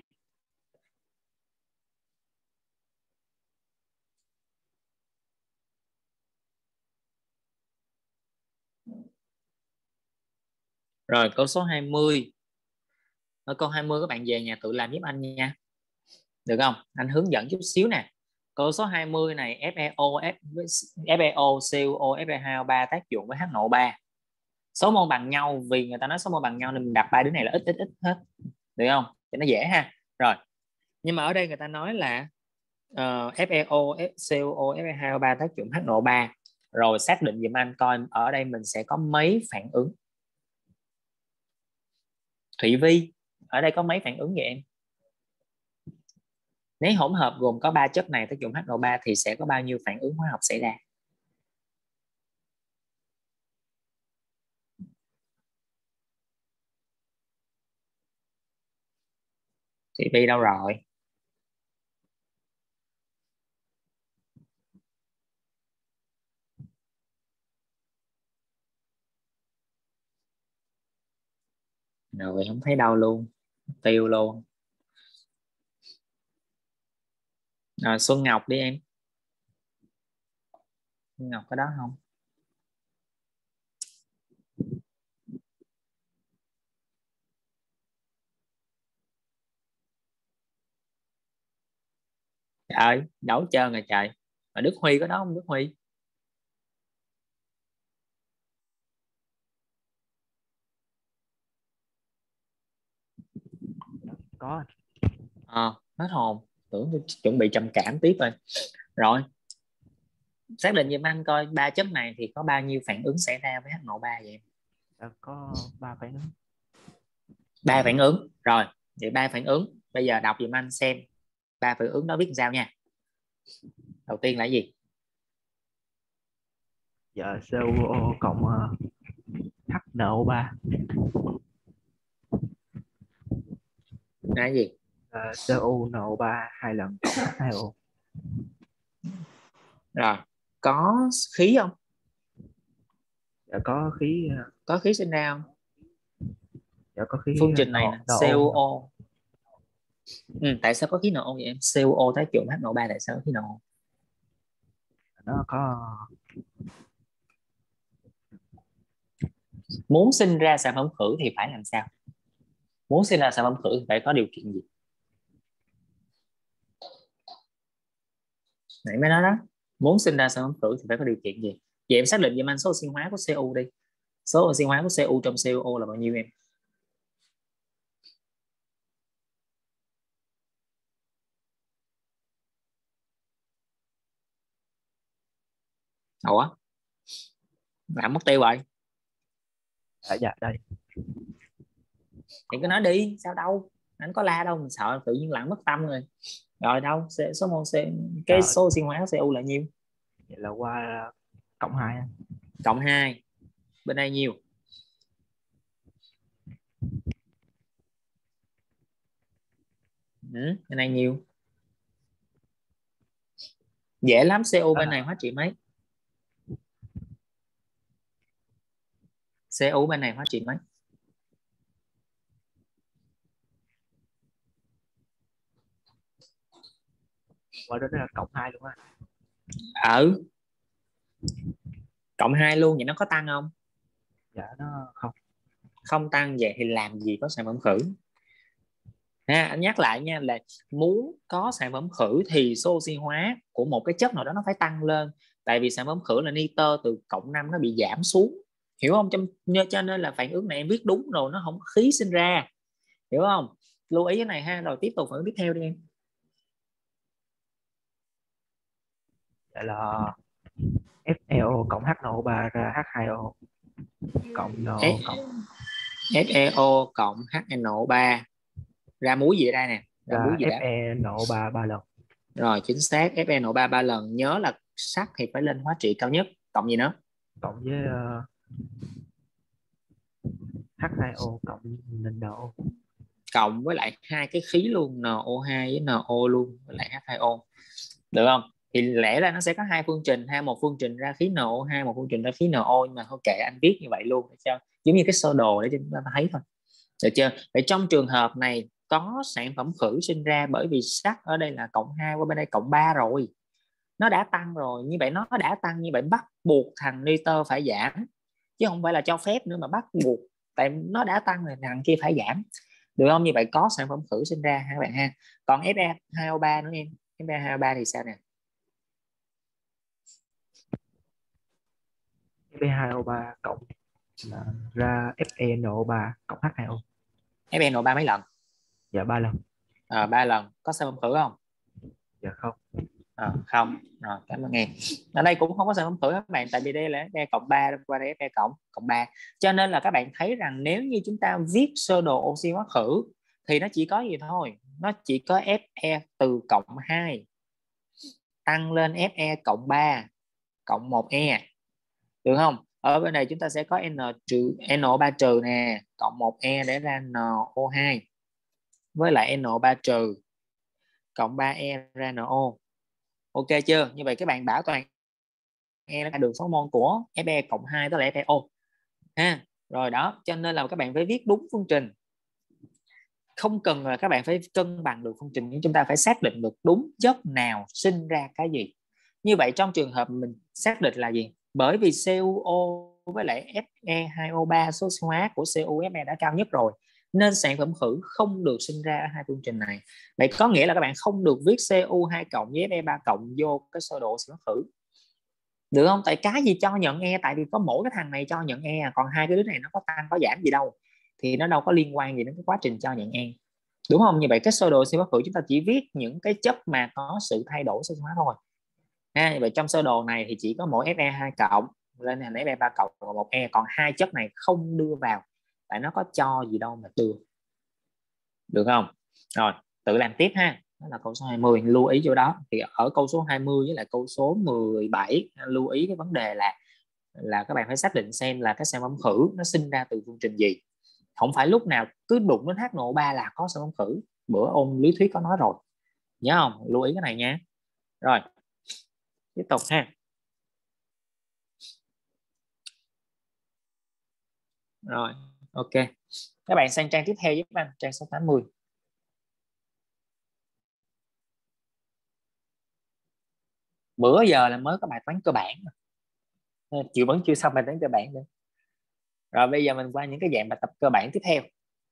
Rồi câu số 20. Ở câu 20 các bạn về nhà tự làm giúp anh nha. Được không? Anh hướng dẫn chút xíu nè. Câu số 20 này FeO, FeO, CuO, Fe2O3 tác dụng với HNO3. Số mol bằng nhau, vì người ta nói số mol bằng nhau nên mình đặt ba đứa này là ít hết. Được không? Cho nó dễ ha. Rồi. Nhưng mà ở đây người ta nói là FeO, CuO, Fe2O3 tác dụng HNO3. Rồi xác định giùm anh coi ở đây mình sẽ có mấy phản ứng. Thủy Vi, ở đây có mấy phản ứng vậy em? Nếu hỗn hợp gồm có 3 chất này tác dụng HNO3 thì sẽ có bao nhiêu phản ứng hóa học xảy ra? Thủy Vi đâu rồi? Rồi không thấy đâu luôn, tiêu luôn. Rồi Xuân Ngọc đi em. Xuân Ngọc có đó không? Trời ơi, đấu trơn rồi trời. Mà Đức Huy có đó không Đức Huy? Có. Hết hồn, tưởng tôi chuẩn bị trầm cảm tiếp rồi. Rồi, xác định giùm anh coi 3 chất này thì có bao nhiêu phản ứng xảy ra với HNO3 vậy em? Có 3 phản ứng. 3 phản ứng. Rồi, vậy 3 phản ứng. Bây giờ đọc giùm anh xem 3 phản ứng đó viết sao nha. Đầu tiên là gì? Dạ CuO cộng HNO3. Là gì? CuNO3 2 lần cộng H2O. Rồi, có khí không? Dạ có khí. Có khí sinh ra không? Dạ có khí. Phương trình này nè, NO. CuO. Tại sao có khí NO vậy em? CuO tái trộn HNO3 tại sao có khí NO? Nó có. Muốn sinh ra sản phẩm khử thì phải làm sao? Muốn sinh ra sản phẩm khử thì phải có điều kiện gì? Nãy mới nói đó, muốn sinh ra sản phẩm khử thì phải có điều kiện gì? Vậy em xác định giùm anh số oxy hóa của Cu đi. Số oxy hóa của Cu trong CuO là bao nhiêu em? Ủa? Làm mất tiêu rồi. Dạ đây. Thì cứ nói đi, sao đâu? Anh có la đâu, mình sợ tự nhiên lặng mất tâm rồi. Rồi đâu? Số mol cái số oxy hóa của Cu là nhiêu? Vậy là qua cộng 2. Cộng 2. Bên đây nhiêu? Bên này nhiêu? Dễ lắm, Cu bên này hóa trị mấy? Cu bên này hóa trị mấy? Qua đó là cộng 2 luôn á. Cộng 2 luôn, vậy nó có tăng không? Dạ nó không tăng, vậy thì làm gì có sản phẩm khử? Anh nhắc lại nha, là muốn có sản phẩm khử thì số oxy hóa của một cái chất nào đó nó phải tăng lên, tại vì sản phẩm khử là nitơ từ cộng 5 nó bị giảm xuống, hiểu không? Cho nên là phản ứng này em viết đúng rồi, nó không có khí sinh ra, hiểu không? Lưu ý cái này ha. Rồi tiếp tục phản ứng tiếp theo đi em. Vậy là FeO cộng HNO3 ra H2O cộng NO cộng FeO cộng HNO3 ra muối gì ở đây nè? Ra muối gì đó? FeNO3 3 lần. Rồi chính xác, FeNO3 3 lần. Nhớ là sắt thì phải lên hóa trị cao nhất. Cộng gì nữa? Cộng với H2O cộng NO. Cộng với lại hai cái khí luôn, NO2 với NO luôn, với lại H2O. Được không? Thì lẽ ra nó sẽ có hai phương trình ha, một phương trình ra khí NO2, một phương trình ra khí NO, nhưng mà thôi kệ, anh viết như vậy luôn để cho giống như cái sơ đồ để chúng ta thấy thôi. Được chưa? Vậy trong trường hợp này có sản phẩm khử sinh ra, bởi vì sắt ở đây là cộng 2 qua bên đây cộng 3 rồi. Nó đã tăng rồi, như vậy nó đã tăng như vậy bắt buộc thằng nitơ phải giảm, chứ không phải là cho phép nữa mà bắt buộc, tại nó đã tăng rồi thằng kia phải giảm. Được không? Như vậy có sản phẩm khử sinh ra ha các bạn ha. Còn Fe2O3 nữa em. Fe2O3 thì sao nè? Fe2O3 cộng ra FeNO3 cộng H2O. FeNO3 mấy lần? Dạ 3 lần. 3 lần. Có sản phẩm khử không? Dạ không. Không. Rồi, cảm ơn em. Ở đây cũng không có sản phẩm khử các bạn, tại vì đây là Fe cộng 3 qua đây Fe cộng 3. Cho nên là các bạn thấy rằng nếu như chúng ta viết sơ đồ oxy hóa khử thì nó chỉ có gì thôi, nó chỉ có Fe từ cộng 2 tăng lên Fe cộng 3 cộng 1E, được không? Ở bên này chúng ta sẽ có NO3 trừ nè, cộng 1E để ra NO2, với lại NO3 trừ cộng 3E ra NO. Ok chưa? Như vậy các bạn bảo toàn E là đường số mol của Fe cộng 2 tức là FeO ha. Rồi đó, cho nên là các bạn phải viết đúng phương trình, không cần là các bạn phải cân bằng được phương trình, nhưng chúng ta phải xác định được đúng chất nào sinh ra cái gì. Như vậy trong trường hợp mình xác định là gì? Bởi vì CuO với lại Fe2O3 số oxy hóa của CuFe đã cao nhất rồi, nên sản phẩm khử không được sinh ra ở hai phương trình này. Vậy có nghĩa là các bạn không được viết Cu2 cộng với Fe3 cộng vô cái sơ đồ oxy hóa khử, được không? Tại cái gì cho nhận E, tại vì có mỗi cái thằng này cho nhận E, còn hai cái đứa này nó có tăng có giảm gì đâu, thì nó đâu có liên quan gì đến cái quá trình cho nhận E. đúng không? Như vậy cái sơ đồ oxy hóa khử chúng ta chỉ viết những cái chất mà có sự thay đổi oxy hóa thôi. Như vậy trong sơ đồ này thì chỉ có mỗi Fe2 cộng lên thành Fe3 cộng và một E, còn hai chất này không đưa vào tại nó có cho gì đâu mà đưa, được không? Rồi tự làm tiếp ha. Đó là câu số 20, lưu ý chỗ đó. Thì ở câu số 20 với lại câu số 17 lưu ý cái vấn đề là các bạn phải xác định xem là cái sản phẩm khử nó sinh ra từ phương trình gì. Không phải lúc nào cứ đụng đến HNO3 là có sản phẩm khử. Bữa ôn lý thuyết có nói rồi, nhớ không? Lưu ý cái này nha. Rồi tiếp tục ha. Rồi ok, các bạn sang trang tiếp theo giúp anh, trang số 80. Bữa giờ là mới có bài toán cơ bản, chịu vẫn chưa xong bài toán cơ bản nữa. Rồi bây giờ mình qua những cái dạng bài tập cơ bản tiếp theo.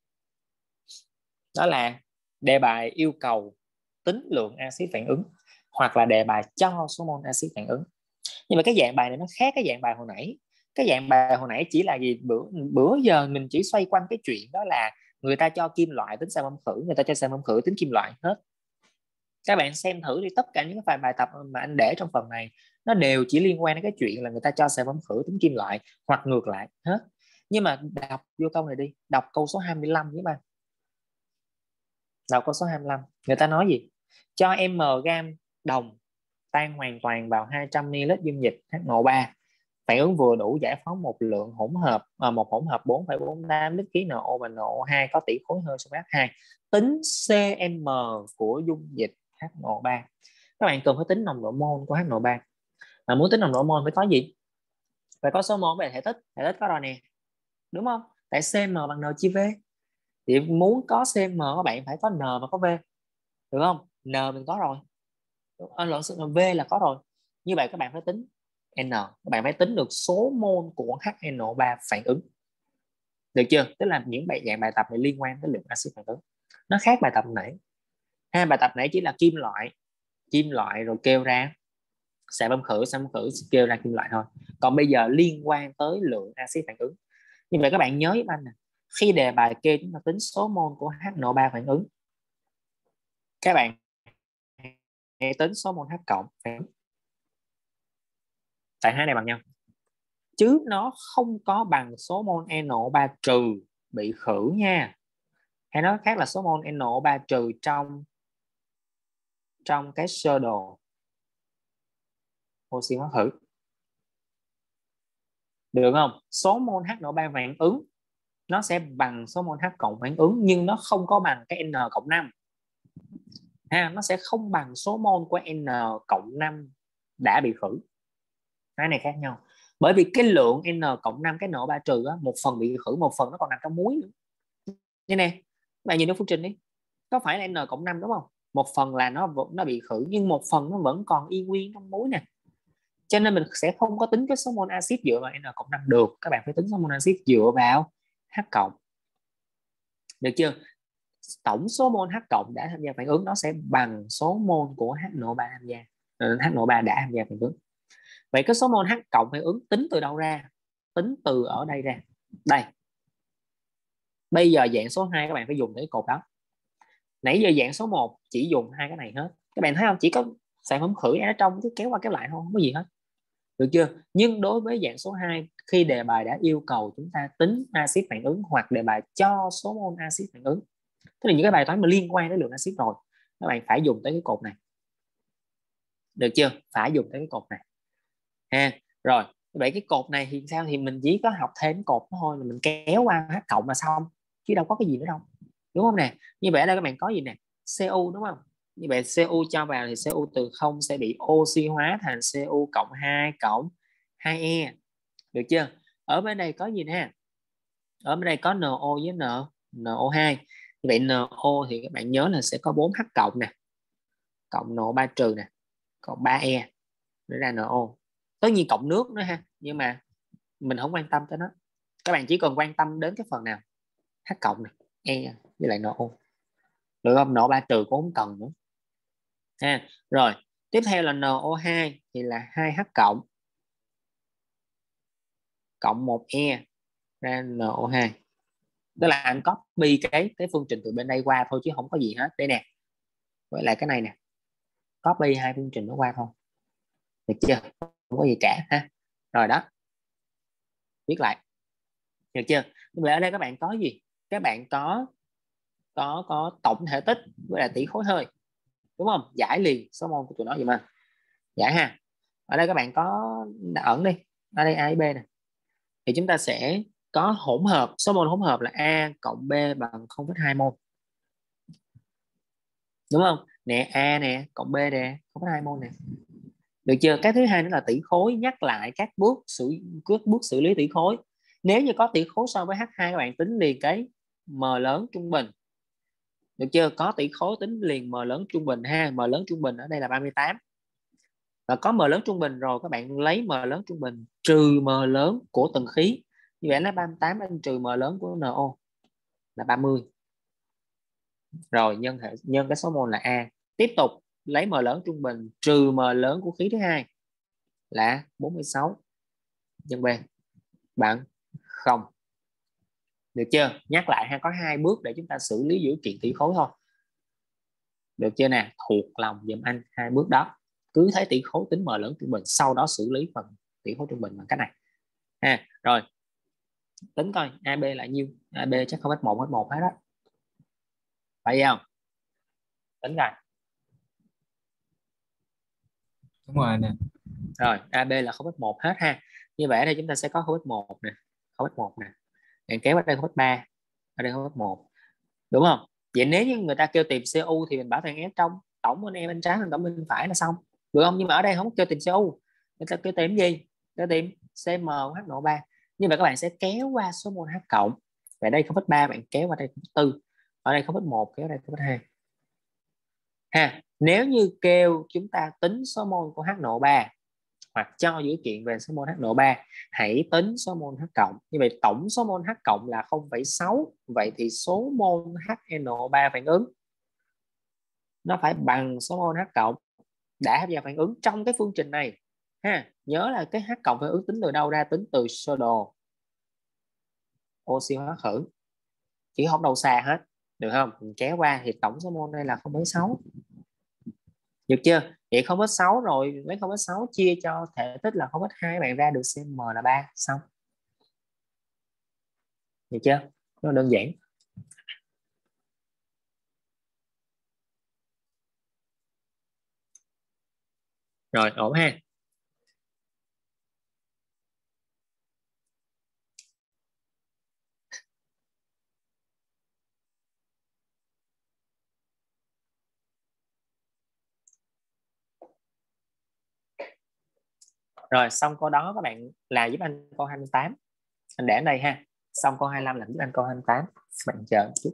Đó là đề bài yêu cầu tính lượng axit phản ứng hoặc là đề bài cho số mol axit phản ứng. Nhưng mà cái dạng bài này nó khác cái dạng bài hồi nãy. Cái dạng bài hồi nãy chỉ là gì, bữa giờ mình chỉ xoay quanh cái chuyện đó là người ta cho kim loại tính sản phẩm khử, người ta cho sản phẩm khử tính kim loại hết. Các bạn xem thử đi, tất cả những cái bài tập mà anh để trong phần này nó đều chỉ liên quan đến cái chuyện là người ta cho sản phẩm khử tính kim loại hoặc ngược lại hết. Nhưng mà đọc vô câu này đi, đọc câu số 25 với bạn. Đọc câu số 25, người ta nói gì? Cho m gam đồng tan hoàn toàn vào 200 ml dung dịch HNO3, phản ứng vừa đủ giải phóng một lượng hỗn hợp một hỗn hợp 4,48 lít khí NO và NO2 có tỷ khối hơn so với H2. Tính cm của dung dịch HNO3. Các bạn cần phải tính nồng độ mol của HNO3. Mà muốn tính nồng độ mol phải có gì? Phải có số mol về thể tích. Thể tích có rồi nè, đúng không? Tại cm bằng n chia v. Thì muốn có cm các bạn phải có n và có v, được không? N mình có rồi, v là có rồi. Như vậy các bạn phải tính n, các bạn phải tính được số mol của HNO3 phản ứng, được chưa? Tức là những dạng bài tập này liên quan tới lượng axit phản ứng, nó khác bài tập nãy. Bài tập nãy chỉ là kim loại rồi kêu ra sản phẩm khử kêu ra kim loại thôi. Còn bây giờ liên quan tới lượng axit phản ứng. Như vậy các bạn nhớ giúp anh nè, khi đề bài kêu chúng ta tính số mol của HNO3 phản ứng, các bạn hãy tính số mol H cộng phản ứng. Tại hai này bằng nhau chứ nó không có bằng số mol NO3 trừ bị khử nha. Hay nói khác là số mol NO3 trừ trong cái sơ đồ oxy hóa khử, được không? Số mol HNO3 phản ứng nó sẽ bằng số mol H cộng phản ứng, nhưng nó không có bằng cái N cộng 5 ha, nó sẽ không bằng số mol của N cộng 5 đã bị khử. Cái này khác nhau, bởi vì cái lượng N cộng 5 cái NO3 trừ á, một phần bị khử, một phần nó còn nằm trong muối nữa. Như nè, bạn nhìn nó phương trình đi, có phải là N cộng 5 đúng không? Một phần là nó bị khử, nhưng một phần nó vẫn còn y nguyên trong muối nè. Cho nên mình sẽ không có tính cái số mol axit dựa vào N cộng 5 được. Các bạn phải tính số mol axit dựa vào H cộng, được chưa? Tổng số mol H cộng đã tham gia phản ứng nó sẽ bằng số mol của HNO3 tham gia, HNO3 đã tham gia phản ứng. Vậy cái số mol H cộng phản ứng tính từ đâu ra? Tính từ ở đây ra. Đây. Bây giờ dạng số 2 các bạn phải dùng cái cột đó. Nãy giờ dạng số 1 chỉ dùng hai cái này hết. Các bạn thấy không? Chỉ có sản phẩm khử ở trong cứ kéo qua kéo lại thôi, không có gì hết. Được chưa? Nhưng đối với dạng số 2, khi đề bài đã yêu cầu chúng ta tính axit phản ứng hoặc đề bài cho số mol axit phản ứng, tức là những cái bài toán mà liên quan đến lượng axit rồi, các bạn phải dùng tới cái cột này. Được chưa? Phải dùng tới cái cột này ha. Rồi vậy cái cột này thì sao? Thì mình chỉ có học thêm cột thôi, là mình kéo qua H cộng là xong, chứ đâu có cái gì nữa đâu, đúng không nè? Như vậy ở đây các bạn có gì nè? Cu đúng không? Như vậy Cu cho vào thì Cu từ 0 sẽ bị oxy hóa thành Cu cộng 2 cộng 2E, được chưa? Ở bên đây có gì nè? Ở bên đây có NO với NO2. Như vậy NO thì các bạn nhớ là sẽ có 4H cộng nè, cộng NO3 trừ nè, cộng 3E để ra NO. Tất nhiên cộng nước nữa ha, nhưng mà mình không quan tâm tới nó. Các bạn chỉ cần quan tâm đến cái phần nào? H cộng này, E với lại NO, được không? NO3 trừ cũng không cần nữa ha. Rồi tiếp theo là NO2 thì là 2H cộng cộng 1E ra NO2. Tức là anh copy cái phương trình từ bên đây qua thôi chứ không có gì hết. Đây nè, với lại cái này nè, copy hai phương trình nó qua thôi, được chưa, không có gì cả ha. Rồi đó, viết lại, được chưa. Nhưng mà ở đây các bạn có gì, các bạn có tổng thể tích với lại tỷ khối hơi, đúng không, giải liền số mol của tụi nó vậy mà, giải ha. Ở đây các bạn có ẩn đi, ở đây A với B này, thì chúng ta sẽ có hỗn hợp, số mol hỗn hợp là A cộng B bằng 0,2 mol, đúng không nè, A nè cộng B nè 0,2 mol nè, được chưa. Cái thứ hai nữa là tỷ khối, nhắc lại các bước xử lý tỷ khối. Nếu như có tỷ khối so với H2, các bạn tính liền cái m lớn trung bình, được chưa, có tỷ khối tính liền m lớn trung bình ha. M lớn trung bình ở đây là 38, và có m lớn trung bình rồi các bạn lấy m lớn trung bình trừ m lớn của từng khí, như vậy là 38 anh trừ m lớn của NO là 30, rồi nhân cái số mol là A. Tiếp tục lấy m lớn trung bình trừ m lớn của khí thứ hai là 46 nhân B bằng 0, được chưa. Nhắc lại ha, có hai bước để chúng ta xử lý dữ kiện tỷ khối thôi, được chưa nè, thuộc lòng giùm anh hai bước đó. Cứ thấy tỷ khối tính m lớn trung bình, sau đó xử lý phần tỷ khối trung bình bằng cách này ha. Rồi tính coi AB là nhiêu, AB chắc không hết một hết đó, phải không, tính rồi. Đúng rồi nè. Rồi AB là 0,1 hết ha. Như vậy thì chúng ta sẽ có 0,1 nè, 0,1 nè, bạn kéo ở đây 0,3, ở đây 0,1, đúng không. Vậy nếu như người ta kêu tìm CU thì mình bảo thằng S trong tổng bên em bên trái, thằng tổng bên phải là xong, được không. Nhưng mà ở đây không kêu tìm CU, người ta kêu tìm gì, kêu tìm CM của HNO3. như vậy các bạn sẽ kéo qua số mol H cộng, vậy đây 0,3 bạn kéo qua đây 0,4, ở đây 0,1 kéo đây 0,2 ha. Nếu như kêu chúng ta tính số mol của HNO3 hoặc cho dữ kiện về số mol HNO3, hãy tính số mol H cộng. Như vậy tổng số mol H cộng là 0,6, vậy thì số mol HNO3 phản ứng nó phải bằng số mol H cộng đã tham gia phản ứng trong cái phương trình này ha. Nhớ là cái H cộng phản ứng tính từ đâu ra, tính từ sơ đồ oxy hóa khử, chứ không đâu xa hết, được không. Mình kéo qua thì tổng số mol đây là 0,6, được chưa. Vậy 0,6 rồi lấy 0,6 chia cho thể tích là 0,2, bạn ra được cm là 3, xong, được chưa, nó đơn giản. Rồi ổn ha. Rồi xong câu đó các bạn là giúp anh câu 28, anh để ở đây ha. Xong câu 25 là giúp anh câu 28, bạn chờ một chút.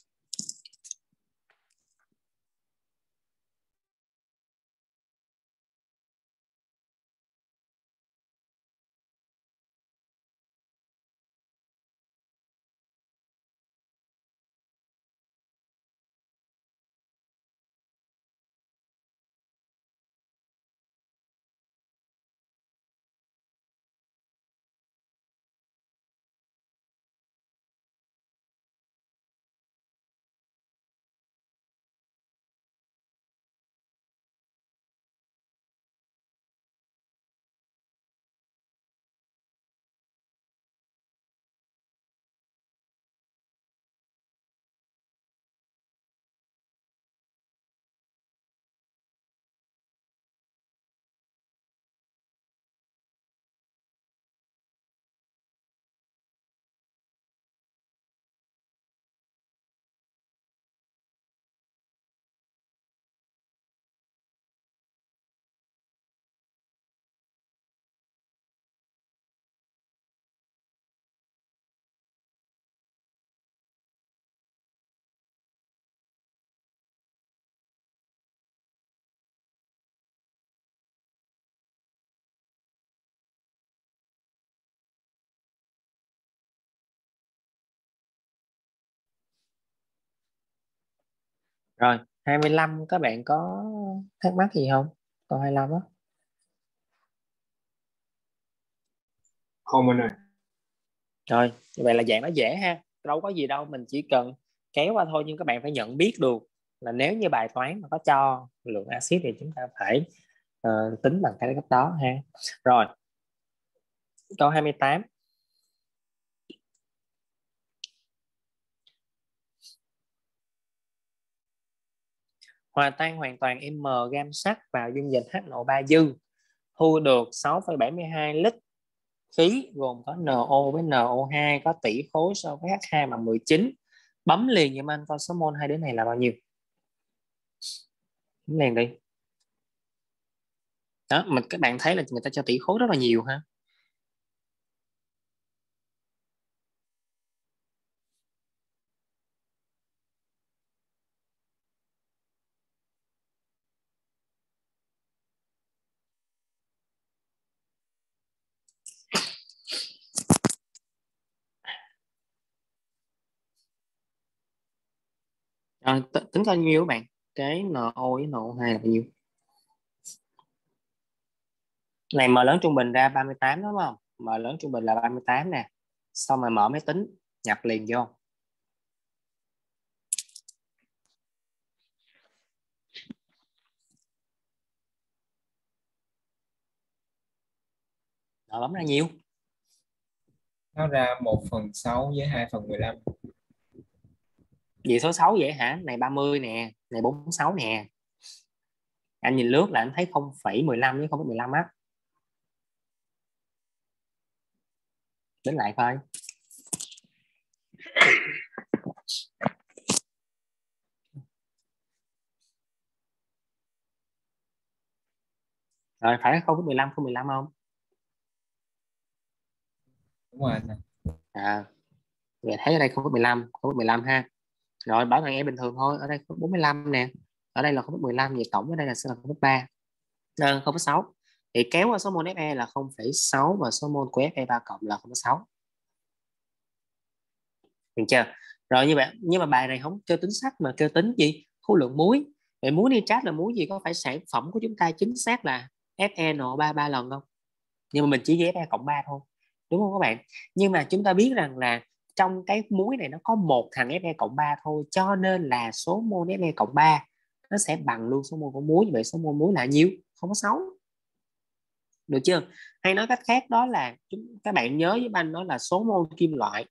Rồi 25 các bạn có thắc mắc gì không, câu 25 đó. Không anh ơi. Rồi như vậy là dạng nó dễ ha. đâu có gì đâu, mình chỉ cần kéo qua thôi, nhưng các bạn phải nhận biết được là nếu như bài toán mà có cho lượng axit thì chúng ta phải tính bằng cái cách đó ha. Rồi câu 28. Hòa tan hoàn toàn M gam sắt vào dung dịch HNO3 dư, thu được 6,72 lít khí gồm có NO với NO2 có tỷ khối so với H2 bằng 19. Bấm liền giùm anh coi số mol hai đứa này là bao nhiêu. Bấm liền đi. Đó, các bạn thấy là người ta cho tỷ khối rất là nhiều ha. Tính bao nhiêu các bạn? Cái NO với NO2 là bao nhiêu? Này M lớn trung bình ra 38 đúng không? M lớn trung bình là 38 nè. Xong rồi mở máy tính nhập liền vô. Rồi bấm ra nhiêu? Nó ra 1/6 với 2/15. Vì số 6 vậy hả? Này 30 nè, này 46 nè. Anh nhìn lướt là anh thấy 0,15 với 0,15 á. Đến lại coi. Rồi phải 0,15 không? Đúng rồi anh. Vậy thấy ở đây 0,15 ha. Rồi bảo thằng em bình thường thôi, ở đây có 45 nè. Ở đây là 0,15, vậy tổng ở đây là sẽ là 0,3. 0,6. Thì kéo qua số mol Fe là 0,6 và số mol của Fe3 cộng là 0,6. Được chưa? Rồi như vậy, nhưng mà bài này không kêu tính sắt mà kêu tính gì? Khối lượng muối. Vậy muối nitrat là muối gì? Có phải sản phẩm của chúng ta chính xác là FeNO3 3 lần không? Nhưng mà mình chỉ ghi Fe cộng 3 thôi. Đúng không các bạn? Nhưng mà chúng ta biết rằng là trong cái muối này nó có một thằng Fe cộng 3 thôi, cho nên là số mol Fe cộng 3 nó sẽ bằng luôn số mol của muối. Vậy số mol muối là nhiêu? 0,6. Được chưa? Hay nói cách khác đó là các bạn nhớ với anh đó là số mol kim loại.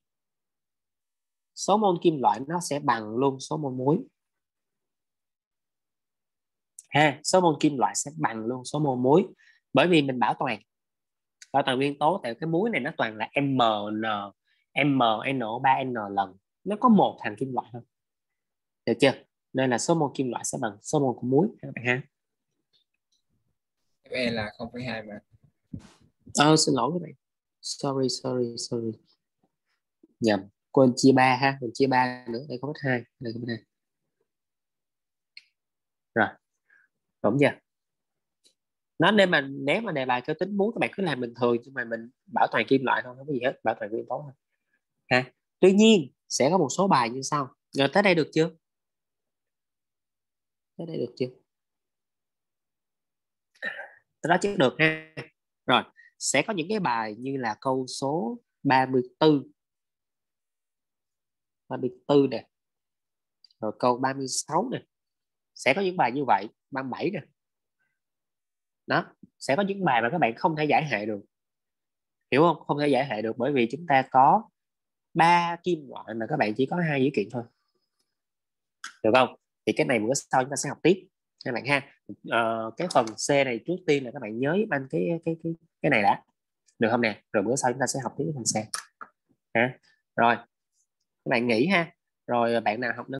Số mol kim loại nó sẽ bằng luôn số mol muối. Ha, số mol kim loại sẽ bằng luôn số mol muối. Bởi vì mình bảo toàn nguyên tố, tại cái muối này nó toàn là MnO3 lần. Nó có một thành kim loại thôi. Được chưa? Nên là số mol kim loại sẽ bằng số mol của muối các bạn ha. Fe là 0,2 mà. Xin lỗi các bạn. Sorry. Nhầm. Quên chia 3 ha. Mình chia 3 nữa. Đây có 2. Đây có 2. Rồi. Đúng chưa? Nếu mà đề bài cơ tính muối các bạn cứ làm bình thường, nhưng mà mình bảo toàn kim loại thôi, không có gì hết, bảo toàn nguyên tố thôi ha. Tuy nhiên sẽ có một số bài như sau. Rồi tới đây được chưa? Tới đây được chưa? Tới đó chứ được ha. Rồi sẽ có những cái bài như là câu số 34 nè, rồi câu 36 nè, sẽ có những bài như vậy. 37 nè. Đó, sẽ có những bài mà các bạn không thể giải hệ được. Hiểu không? Không thể giải hệ được bởi vì chúng ta có 3 kim loại mà các bạn chỉ có 2 dữ kiện thôi. Được không? Thì cái này bữa sau chúng ta sẽ học tiếp các bạn ha. Cái phần C này trước tiên là các bạn nhớ giúp anh cái này đã. Được không nè? Rồi bữa sau chúng ta sẽ học tiếp cái phần C. Ha? Rồi, các bạn nghỉ ha. Rồi bạn nào học